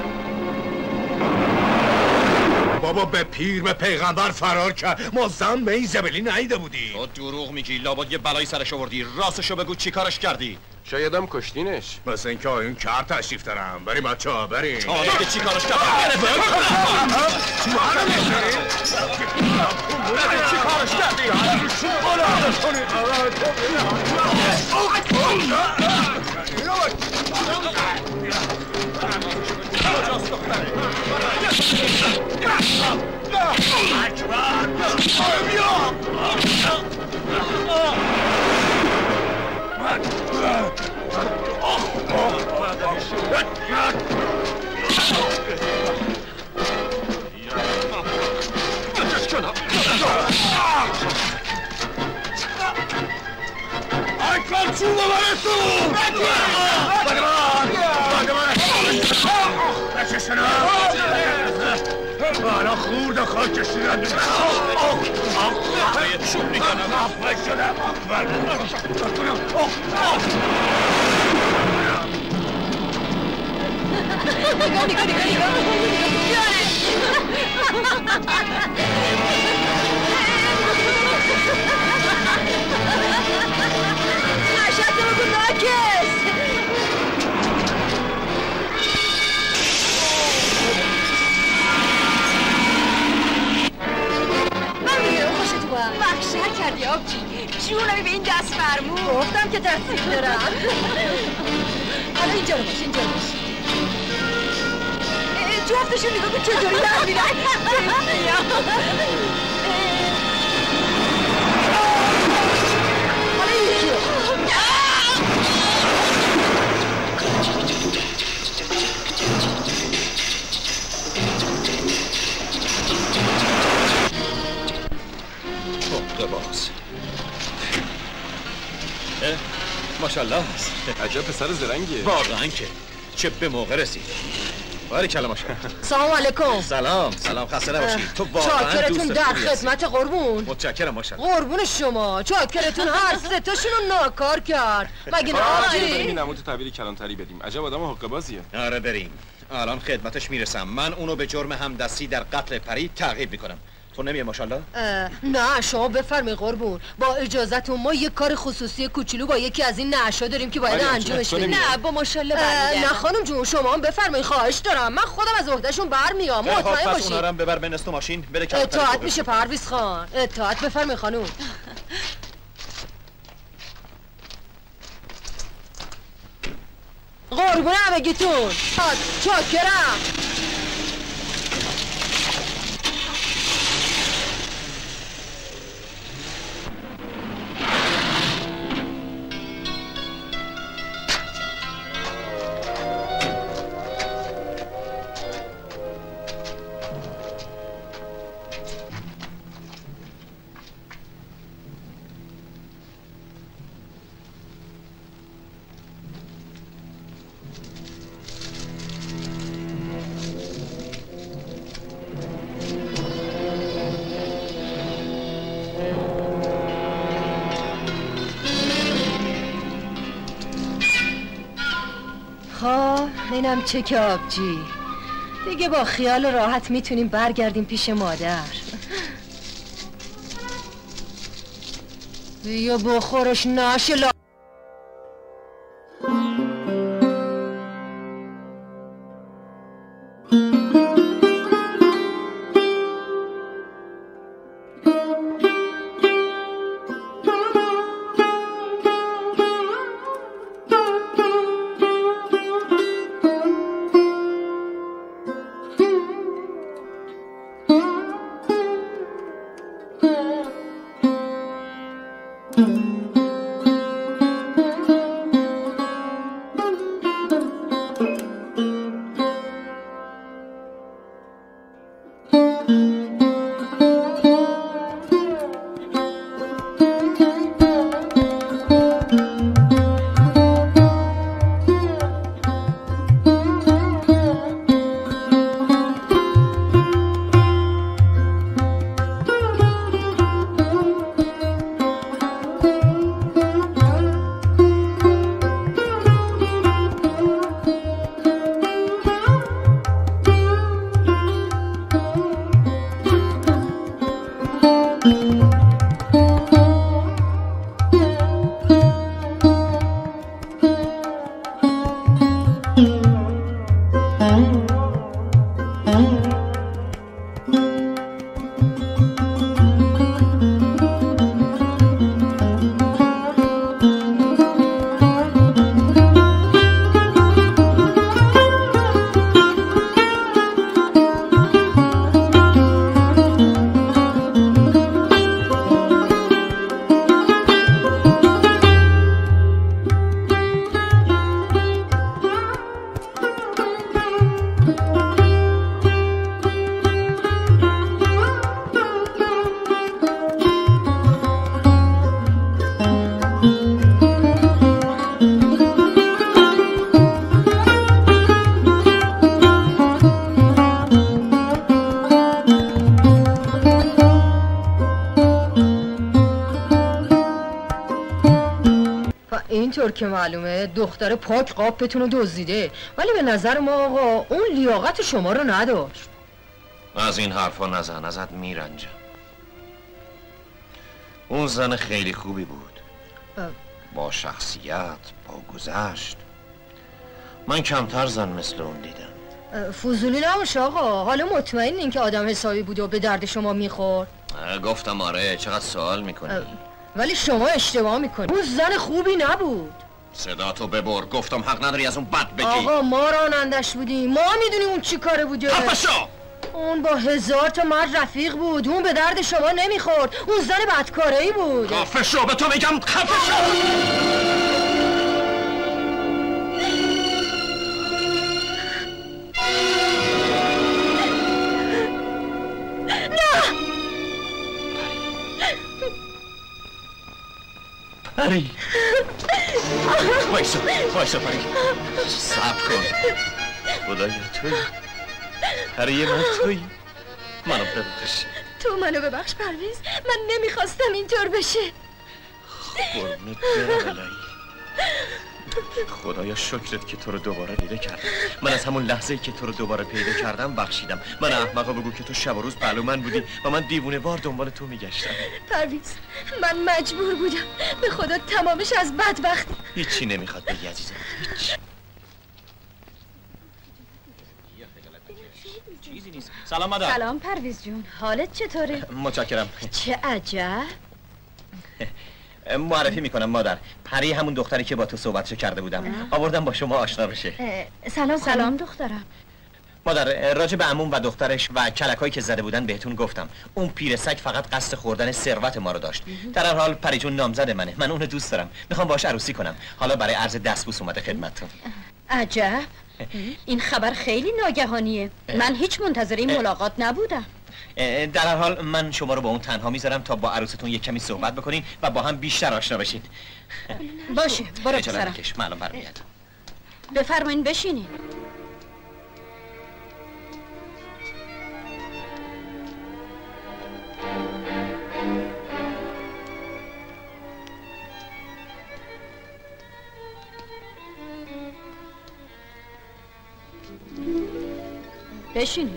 Speaker 14: بابا به پیر به پیغمبر فرار کرد، ما زن به این زبلی نیده بودی.
Speaker 2: تو دروغ میگی، لابد یه بلایی سرش آوردی. راستشو بگو چی کارش کردی؟
Speaker 6: شایدم کشتینش.
Speaker 14: مثل اینکه آیون کار تشریف دارم. بریم بچه‌ها بریم.
Speaker 2: تو دیگه چی کارش کردی؟ چی کارش کردی؟
Speaker 14: بالا خورد و خاکش شدن چوب میکنم افوه شدم
Speaker 3: نگاه نگاه نگاه نشد بگو ناکس
Speaker 8: وحشت کردی آبجی، جونمی به این دست فرمون.
Speaker 3: گفتم که تصدیق دارم. حالا اینجا رو باش، اینجا رو باش. جفتشون نگاه کن چجوری در میرن. حالا یکی رو
Speaker 2: باز ماشالله هست.
Speaker 6: عجب پسر زرنگیه
Speaker 2: واقعا که چه به موقع رسید. باریکلا ماشالله.
Speaker 3: سلام علیکم.
Speaker 2: سلام سلام، خسته نباشید. تو واقعا
Speaker 3: چاکرتون در خدمت قربون.
Speaker 2: متشکرم ماشالله.
Speaker 3: قربون شما. چاکرتون هر سه تاشون رو ناکار کرد. مگه نه آجی؟
Speaker 6: بریم این نمود تعبیر کلانتری بدیم. عجب آدم حقه بازیه.
Speaker 2: آره بریم. الان خدمتش میرسم. من اونو به جرم همدستی در قتل پری تعقیب میکنم. تو نمیه ماشالله؟
Speaker 3: نه شما بفرمایید قربون. با اجازهتون ما یک کار خصوصی کوچولو با یکی از این نعشا داریم که باید انجامش بدیم.
Speaker 8: نه با ماشالله برمیگردم.
Speaker 3: نه خانم جون شما هم بفرمایید، خواهش دارم. من خودم از عهدهشون برمیام. مطمئن باشید.
Speaker 2: پس اونها رو ببر بنست و ماشین بره که
Speaker 3: اطاعت میشه پرویز خان. اطاعت بفرمایید خانم. قربون همگیتون. چاکرم. اینم چه که آبجی دیگه با خیال راحت میتونیم برگردیم پیش مادر. بیا بخورش نشه. که معلومه دختر پاک قاپتون رو دزدیده، ولی به نظر ما آقا اون لیاقت شما رو نداشت.
Speaker 12: از این حرفا نزن، ازت میرنجم. اون زن خیلی خوبی بود، با شخصیت، با گذشت. من کمتر زن مثل اون دیدم.
Speaker 3: فضولی نباشه آقا، حالا مطمئنین که آدم حسابی بود و به درد شما میخورد؟
Speaker 12: گفتم آره، چقدر سوال میکنی؟
Speaker 3: ولی شما اشتباه میکنی، اون زن خوبی نبود.
Speaker 12: صدا تو ببر، گفتم حق نداری از اون بد بگی.
Speaker 3: آقا ما رانندش بودیم، ما میدونیم اون چی کاره بوده.
Speaker 12: خفه شو!
Speaker 3: اون با هزار تا مرد رفیق بود، اون به درد شما نمیخورد، اون زن بدکاره‌ای بود.
Speaker 12: خفه شو، به تو میگم خفه شو! پری وایسا وایسا پری، صبر کن. خدایا توی پری من، توی منو ببخش.
Speaker 11: تو منو ببخش پرویز، من نمیخواستم اینطور بشه.
Speaker 12: قربونت برم الهی. خدایا شکرت که تو رو دوباره پیدا کردم. من از همون لحظه‌ای که تو رو دوباره پیدا کردم بخشیدم. من احمقا بگو که تو شب و روز پهلو من بودی و من دیوونه وار دنبال تو میگشتم.
Speaker 11: پرویز من مجبور بودم، به خدا تمامش از بدبختی.
Speaker 12: هیچی نمیخواد بگی عزیزم، هیچ.
Speaker 2: سلام مادر.
Speaker 9: سلام پرویز جون، حالت چطوره؟
Speaker 2: متشکرم.
Speaker 9: چه عجب.
Speaker 2: معرفی میکنم مادر، پری همون دختری که با تو صحبتشو کرده بودم، آوردم با شما آشنا بشه.
Speaker 9: سلام سلام دخترم.
Speaker 2: مادر راجع به عموم و دخترش و کلکایی که زده بودن بهتون گفتم. اون پیرسگ فقط قصد خوردن ثروت ما رو داشت. در هر حال پری جون نامزد منه، من اونو دوست دارم، میخوام باهاش عروسی کنم. حالا برای عرض دستبوس اومده خدمتتون.
Speaker 9: عجب، این خبر خیلی ناگهانیه. من هیچ منتظر این ملاقات نبودم.
Speaker 2: در هر حال من شما رو با اون تنها میذارم تا با عروستون یک کمی صحبت بکنین و با هم بیشتر آشنا بشین.
Speaker 9: باشه برو پسرم.
Speaker 2: معلوم برمیاد.
Speaker 9: بفرمایین بشینین. بشینین.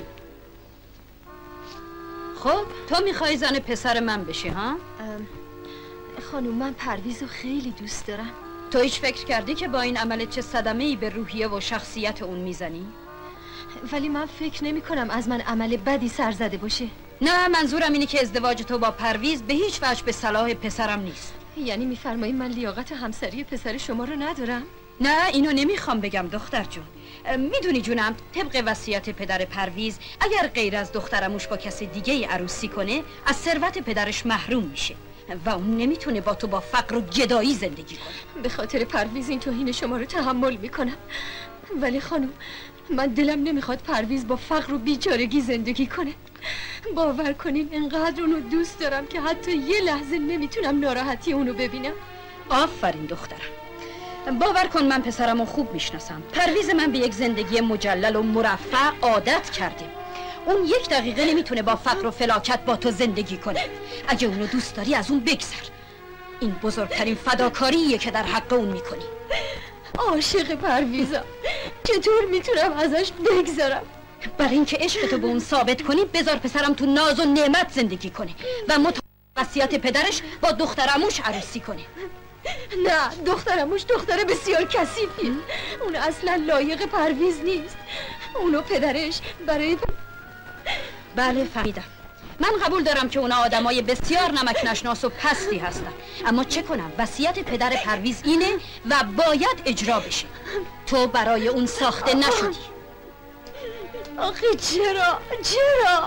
Speaker 9: خب تو میخوای زن پسر من بشی ها؟
Speaker 11: خانوم من پرویزو خیلی دوست دارم.
Speaker 9: تو هیچ فکر کردی که با این عمل چه صدمه‌ای به روحیه و شخصیت اون میزنی؟
Speaker 11: ولی من فکر نمی کنم از من عمل بدی سر زده باشه.
Speaker 9: نه منظورم اینه که ازدواج تو با پرویز به هیچ وجه به صلاح پسرم نیست.
Speaker 11: یعنی میفرمایید من لیاقت همسری پسر شما رو ندارم؟
Speaker 9: نه اینو نمیخوام بگم دختر جون. میدونی جونم طبق وصیت پدر پرویز اگر غیر از دخترموش با کسی دیگه ای عروسی کنه از ثروت پدرش محروم میشه و اون نمیتونه با تو با فقر و گدایی زندگی کنه.
Speaker 11: به خاطر پرویز این توهین شما رو تحمل میکنم، ولی خانم من دلم نمیخواد پرویز با فقر و بیچارگی زندگی کنه. باور کنین انقدر اونو دوست دارم که حتی یه لحظه نمیتونم ناراحتی اونو ببینم.
Speaker 9: آفرین دخترم. باور کن من پسرمو خوب میشناسم. پرویز من به یک زندگی مجلل و مرفه عادت کردیم. اون یک دقیقه نمیتونه با فقر و فلاکت با تو زندگی کنه. اگه اونو دوست داری از اون بگذر. این بزرگترین فداکاریه که در حق اون میکنی.
Speaker 11: عاشق پرویزم، چطور میتونم ازش بگذرم؟
Speaker 9: برای اینکه عشق تو به اون ثابت کنی بذار پسرم تو ناز و نعمت زندگی کنه و مطابق وصیت پدرش با دخترموش عروسی کنه.
Speaker 11: نه دخترموش دختر بسیار کثیفیه. اون اصلا لایق پرویز نیست. اونو پدرش برای
Speaker 9: بله فهمیدم. من قبول دارم که اونا آدمای بسیار نمک نشناس و پستی هستن، اما چه کنم وصیت پدر پرویز اینه و باید اجرا بشه. تو برای اون ساخته نشدی.
Speaker 11: آخه چرا؟ چرا؟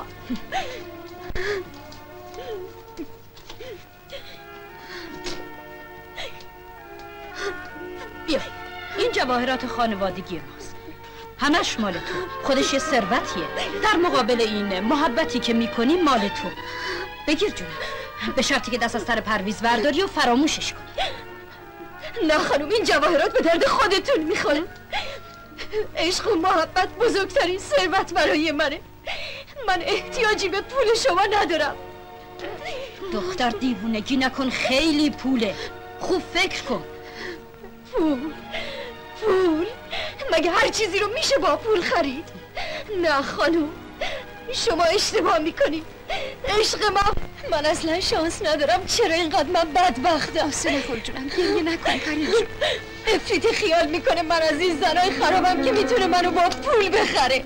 Speaker 9: بیا این جواهرات خانوادگی ماست، همش مال تو. خودش یه ثروتیه در مقابل این محبتی که میکنی مال تو. بگیر جونم، به شرطی که دست از سر پرویز برداری و فراموشش کنی.
Speaker 11: نه خانم این جواهرات به درد خودتون میخوره. عشق و محبت بزرگترین ثروت برای منه. من احتیاجی به پول شما ندارم.
Speaker 9: دختر دیوونگی نکن، خیلی پوله. خوب فکر کن.
Speaker 11: پول پول مگه هر چیزی رو میشه با پول خرید؟ نه خانوم، شما اشتباه میکنید. عشق من من اصلا شانس ندارم. چرا اینقدر من بدبختم؟
Speaker 8: حسین خور جونم گریه نکن پری جون.
Speaker 11: افریتی خیال میکنه من از این زنای خرابم که میتونه منو با پول بخره.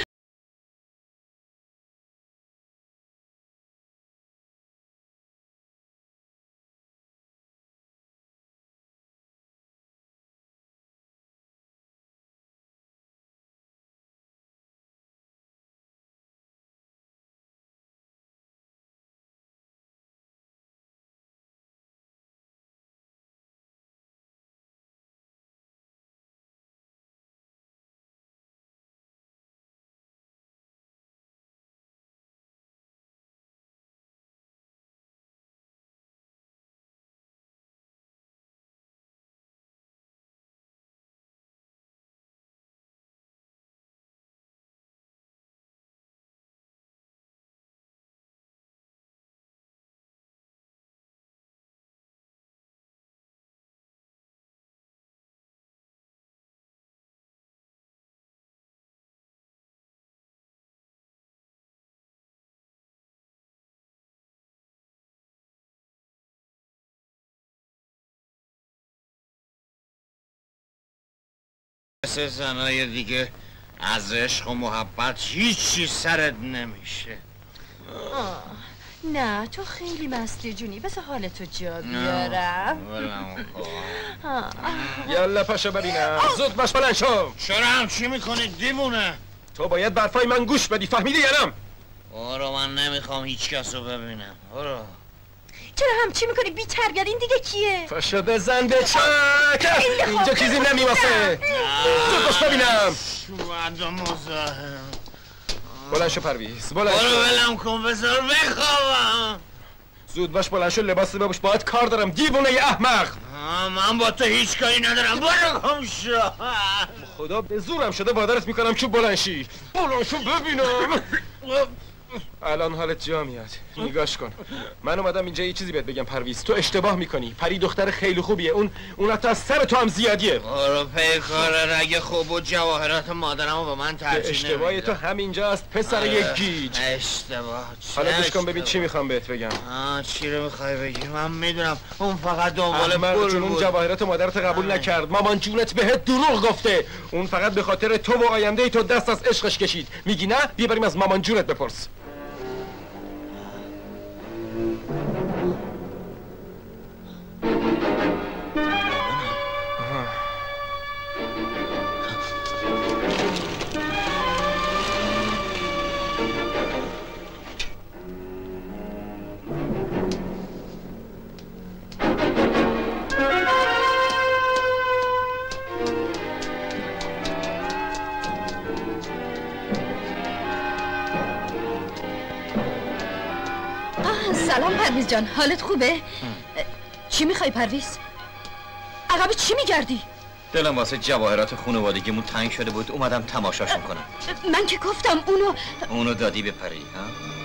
Speaker 5: مثل زنای دیگه از عشق و محبت هیچی سرت نمیشه.
Speaker 11: آه. نه تو خیلی مستی جونی، بس حالتو جا بیارم.
Speaker 6: یالا پاشو ببینم. زود باش بلند شو.
Speaker 5: چرا همچی میکنی دیوونه؟
Speaker 6: تو باید برفای من گوش بدی، فهمیدی یا نه؟
Speaker 5: برو، من نمیخوام هیچ کس رو ببینم. برو.
Speaker 11: چرا همچی میکنی؟ بی تربیت. این دیگه کیه؟
Speaker 6: پاشو بزن به چک. اینجا چیزی نمیواسه. زود باش ببینم.
Speaker 5: شوهد و مزاحم.
Speaker 6: بلند شو پرویز، بلند شو.
Speaker 5: برو ولم کن، بذار بخوابم.
Speaker 6: زود باش بلند شو، لباس بپوش، باید کار دارم دیوونه ی احمق.
Speaker 5: من با تو هیچ کاری ندارم. برو گم شو.
Speaker 6: خدا به زورم شده وادرت میکنم که بلند شی. بلند شو ببینم. الان حالت جا میاد. نگاش کن. من اومدم اینجا یه چیزی بهت بگم پرویز، تو اشتباه میکنی. پری دختر خیلی خوبیه. اون اون حتی از سر تو هم زیادیه.
Speaker 5: برو پی کار رگ خوب و جواهرات مادرمو به من ترجیح نمیدم.
Speaker 6: اشتباه تو همینجاست پسر یک گیج.
Speaker 5: اشتباه.
Speaker 6: حالا گوش کن ببین چی میخوام بهت بگم.
Speaker 5: آه چی رو میخوای بگی؟ من میدونم اون فقط دنبال
Speaker 6: پول بود. اون جواهرات مادرت قبول نکرد. مامان جونت بهت دروغ گفته. اون فقط به خاطر تو و آینده تو دست از عشقش کشید. میگی نه؟ بیا بریم از مامان جونت بپرس.
Speaker 11: سلام پرویز جان، حالت خوبه؟ چی میخوای پرویز؟ عقب چی میگردی؟
Speaker 12: دلم واسه جواهرات خانوادگیمون تنگ شده بود، اومدم تماشاشون کنم.
Speaker 11: من که گفتم اونو
Speaker 12: اونو دادی به پری ها؟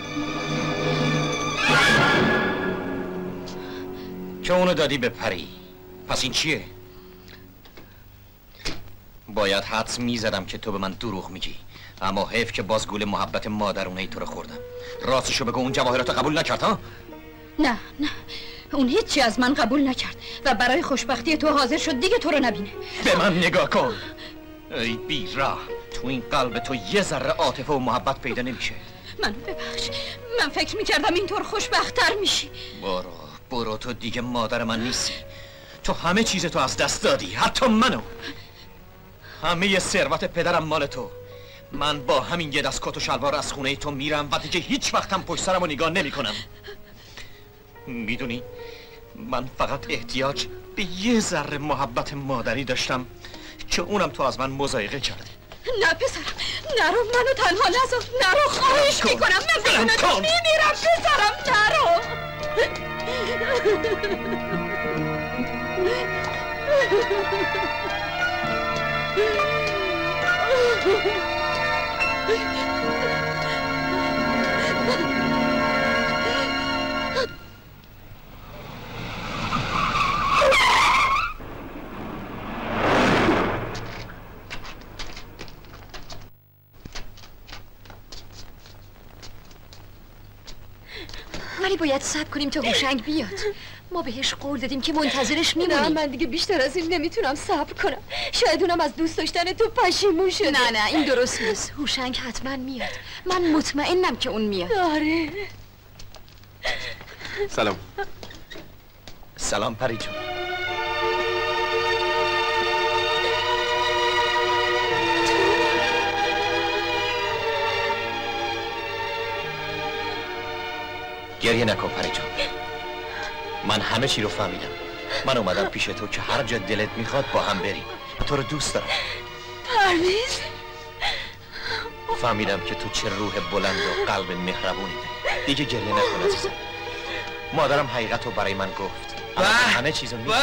Speaker 12: که اونو دادی به پری، پس این چیه؟ باید حدس میزدم که تو به من دروغ میگی، اما حیف که باز گول محبت مادرونه تو رو خوردم. راستشو بگو، اون جواهرات قبول نکرد ها؟
Speaker 9: نه نه، اون هیچی از من قبول نکرد و برای خوشبختی تو حاضر شد دیگه تو رو نبینه.
Speaker 12: به من نگاه کن. ای بیراه، تو این قلب تو یه ذره عاطفه و محبت پیدا نمیشه.
Speaker 9: منو ببخش، من فکر میکردم اینطور خوشبخت‌تر میشی.
Speaker 12: برو برو، تو دیگه مادر من نیستی. تو همه چیز تو از دست دادی، حتی منو. همه ثروت پدرم مال تو. من با همین یه دست کت و شلوار از خونه تو میرم و دیگه هیچ وقتم پشت سرم رو نگاه نمی کنم. میدونی من فقط احتیاج به یه ذره محبت مادری داشتم که اونم تو از من مضایقه کردی.
Speaker 9: نه پسرم، نرو، منو تنها نذار، نرو، خواهش میکنم، من بدون تو میمیرم پسرم، نرو.
Speaker 8: ولی باید صبر کنیم تا هوشنگ بیاد. ما بهش قول دادیم که منتظرش میمونیم.
Speaker 11: نه من دیگه بیشتر از این نمیتونم صبر کنم. شاید اونم از دوست داشتن تو پشیمون شده.
Speaker 8: نه نه این درست نیست. هوشنگ حتما میاد. من مطمئنم که اون میاد.
Speaker 11: آره.
Speaker 6: سلام.
Speaker 12: سلام پری جون. گریه نکن پری جون. من همه چی رو فهمیدم. من اومدم پیش تو که هر جا دلت میخواد با هم بریم. تو رو دوست دارم.
Speaker 11: پرویز
Speaker 12: فهمیدم که تو چه روح بلند و قلب مهربونی داری. دیگه گریه نکن عزیزم. مادرم حقیقت رو برای من گفت. همه چیزو میدونم.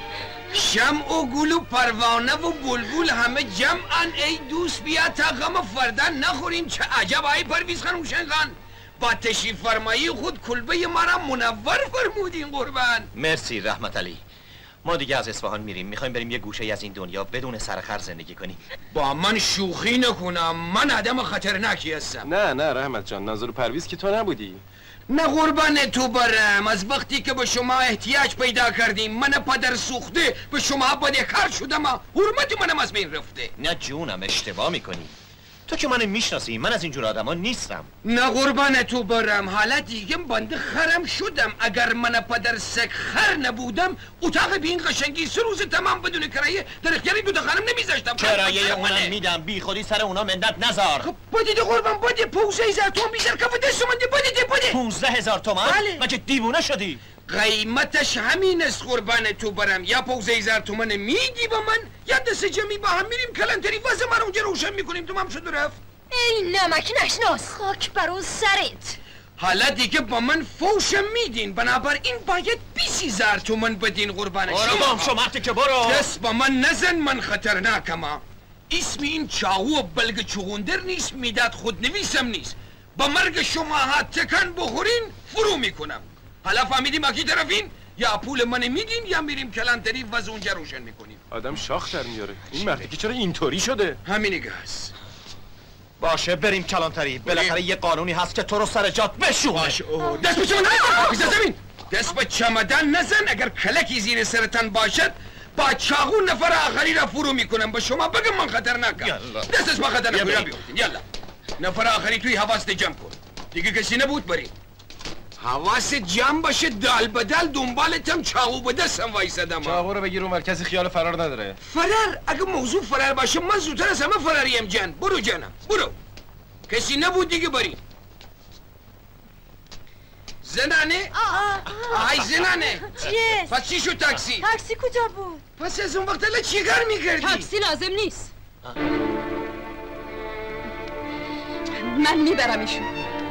Speaker 7: شمع و گل و پروانه و بلبل همه جمعن. ای دوست بیا تا غم فردن نخوریم. چه عجب ای پرویز خان هوشنگ خان، با تشریف فرمایی خود کلبه مرا منور فرمودین قربان.
Speaker 12: مرسی رحمت علی. ما دیگه از اصفهان میریم. میخوایم بریم یه گوشه از این دنیا بدون سرخر زندگی کنیم.
Speaker 7: با من شوخی نکنم. من آدم خطرناکی هستم.
Speaker 6: نه نه رحمت جان، ناظر پرویز که تو نبودی.
Speaker 7: نه قربان تو برم. از وقتی که به شما احتیاج پیدا کردیم من پدر سوخته به شما بدهکار شدم. حرمت منم از بین رفته.
Speaker 12: نه جونم اشتباه میکنی. تو که منو میشناسی. من از اینجور آدما نیستم.
Speaker 7: نه قربان تو برم. حالا دیگه بنده خرم شدم. اگر من پدر سگ خر نبودم اتاق به این قشنگی سه روز تمام بدون کرایه در اختیار دو تا خانم نمیذاشتم.
Speaker 12: کرایه اونم میدم. بی خودی سر اونا منت نذار.
Speaker 7: خب بدید قربان بده. پونزده هزار تومن بیشتر کف دست من بده بده.
Speaker 12: پونزده هزار تومن؟
Speaker 7: بله.
Speaker 12: مگه دیوونه شدی؟
Speaker 7: قیمتش همین است قربان تو برم. یا پونزده هزار تومن میدی با من یا دست جمعی با هم میریم کلانتری واسه من اونجا روشن میکنیم. تمام شد و رفت.
Speaker 11: ای نمک نشناس.
Speaker 8: خاک بر اون سرت.
Speaker 7: حالا دیگه با من فوشم میدین. بنابراین باید بیست هزار تومن بدین قربانش.
Speaker 12: برو بام شما که برو.
Speaker 7: دست با من نزن. من خطرناکم. اسم این چاقو و بلگ چغندر نیست. میداد خود نویسم نیست. با مرگ شما ها تکن بخورین فرو میکنم. حالا فهمیدیم اکی طرفین؟ یا پول من میدین یا میریم کلانتری و از اونجا روشن میکنیم.
Speaker 6: آدم شاخ در میاره. این مردی که چرا اینطوری شده؟
Speaker 7: همینیگه هست.
Speaker 12: باشه بریم کلانتری. بالاخره یه قانونی هست که تو رو سر جات بشونه.
Speaker 7: باشه. دست به چمدان نزن. زمین. دست به چمدان نزن. اگر کلکی زیر سرتان باشد با چاقو نفر آخری را فرو میکنم. به شما بگم من خطرناکم. دستش با خطرناک بیفتین. یالا نفر آخری توی حواست جمع کن. دیگه کسی نبود بریم. حواست جمع باشه. دال بدل دنبالتم چاقو به دستم وایسادم.
Speaker 6: چاقو رو بگیر اون کسی خیال فرار نداره.
Speaker 7: فرار؟ اگه موضوع فرار باشه من زودتر از همه فراریم جان. برو جانم برو. کسی نبود دیگه بریم. زنانه؟ آه آی زنانه.
Speaker 11: چیه؟
Speaker 7: پس چی شد تاکسی؟
Speaker 11: تاکسی کجا بود؟
Speaker 7: پس از اون وقت الان چی کار میکردی؟
Speaker 11: تاکسی لازم نیست.
Speaker 9: من میبرمشون.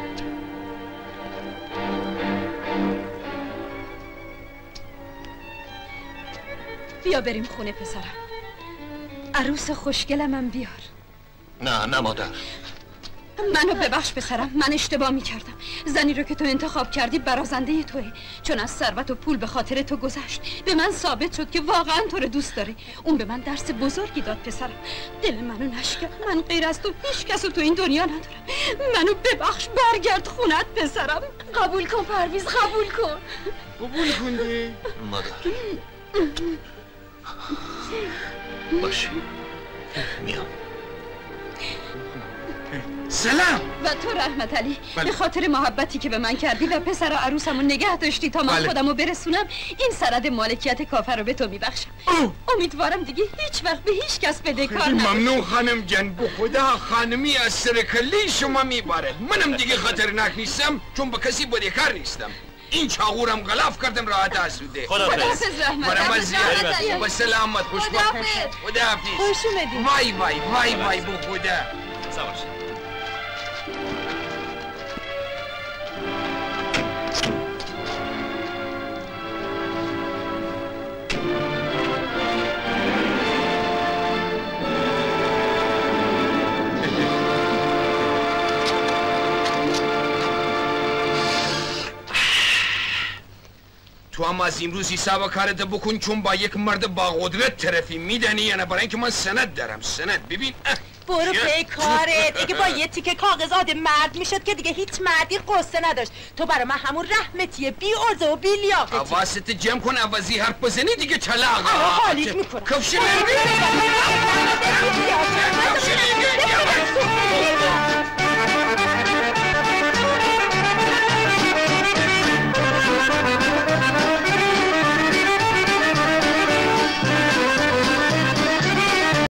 Speaker 9: بیا بریم خونه پسرم. عروس خوشگلمم بیار.
Speaker 12: نه نه مادر.
Speaker 9: منو ببخش پسرم. من اشتباه میکردم. زنی رو که تو انتخاب کردی برازنده توه. چون از ثروت و پول به خاطر تو گذشت. به من ثابت شد که واقعا تو رو دوست داره. اون به من درس بزرگی داد پسرم. دل منو نشکن. من غیر از تو هیچ کس رو تو این دنیا ندارم. منو ببخش. برگرد خونت پسرم.
Speaker 11: قبول کن پرویز. قبول کن.
Speaker 7: قبول کن
Speaker 12: مادر. باشه میام.
Speaker 7: سلام.
Speaker 9: و تو رحمت علی
Speaker 7: بله.
Speaker 9: به خاطر محبتی که به من کردی و پسر و عروسمو نگه داشتی تا من
Speaker 7: بله.
Speaker 9: خودمو برسونم این سند مالکیت کافر رو به تو میبخشم. امیدوارم دیگه هیچ وقت به هیچ کس بدهکار نباشی.
Speaker 7: ممنون خانم جان. به خدا خانمی از سر کله شما میبارد. منم دیگه خطرناک نیستم چون به کسی بدهکار نیستم. این چاقورم غلاف کردم راحت آسوده.
Speaker 9: خداحافظ رحمت.
Speaker 7: برام زیاد با سلامت. خوش
Speaker 11: خداحافظ.
Speaker 7: خداحافظ.
Speaker 11: خوش اومدی.
Speaker 7: وای وای وای وای به خدا.
Speaker 12: سواش.
Speaker 7: تو هم از امروز حساب کارت بکن چون با یک مرد با قدرت طرفی. میدنی یا نه؟ برای اینکه من سند دارم. سند ببین.
Speaker 9: برو پی کارت. اگه با یه تیکه کاغذ آدم مرد میشد که دیگه هیچ مردی قصه نداشت. تو برای من همون رحمتیه، بی عرضه و بی لیاقتی.
Speaker 7: حواست جمع کن، عوضی حرف بزنی دیگه چلاق.
Speaker 9: آها حالیت میکنم.
Speaker 7: کفشی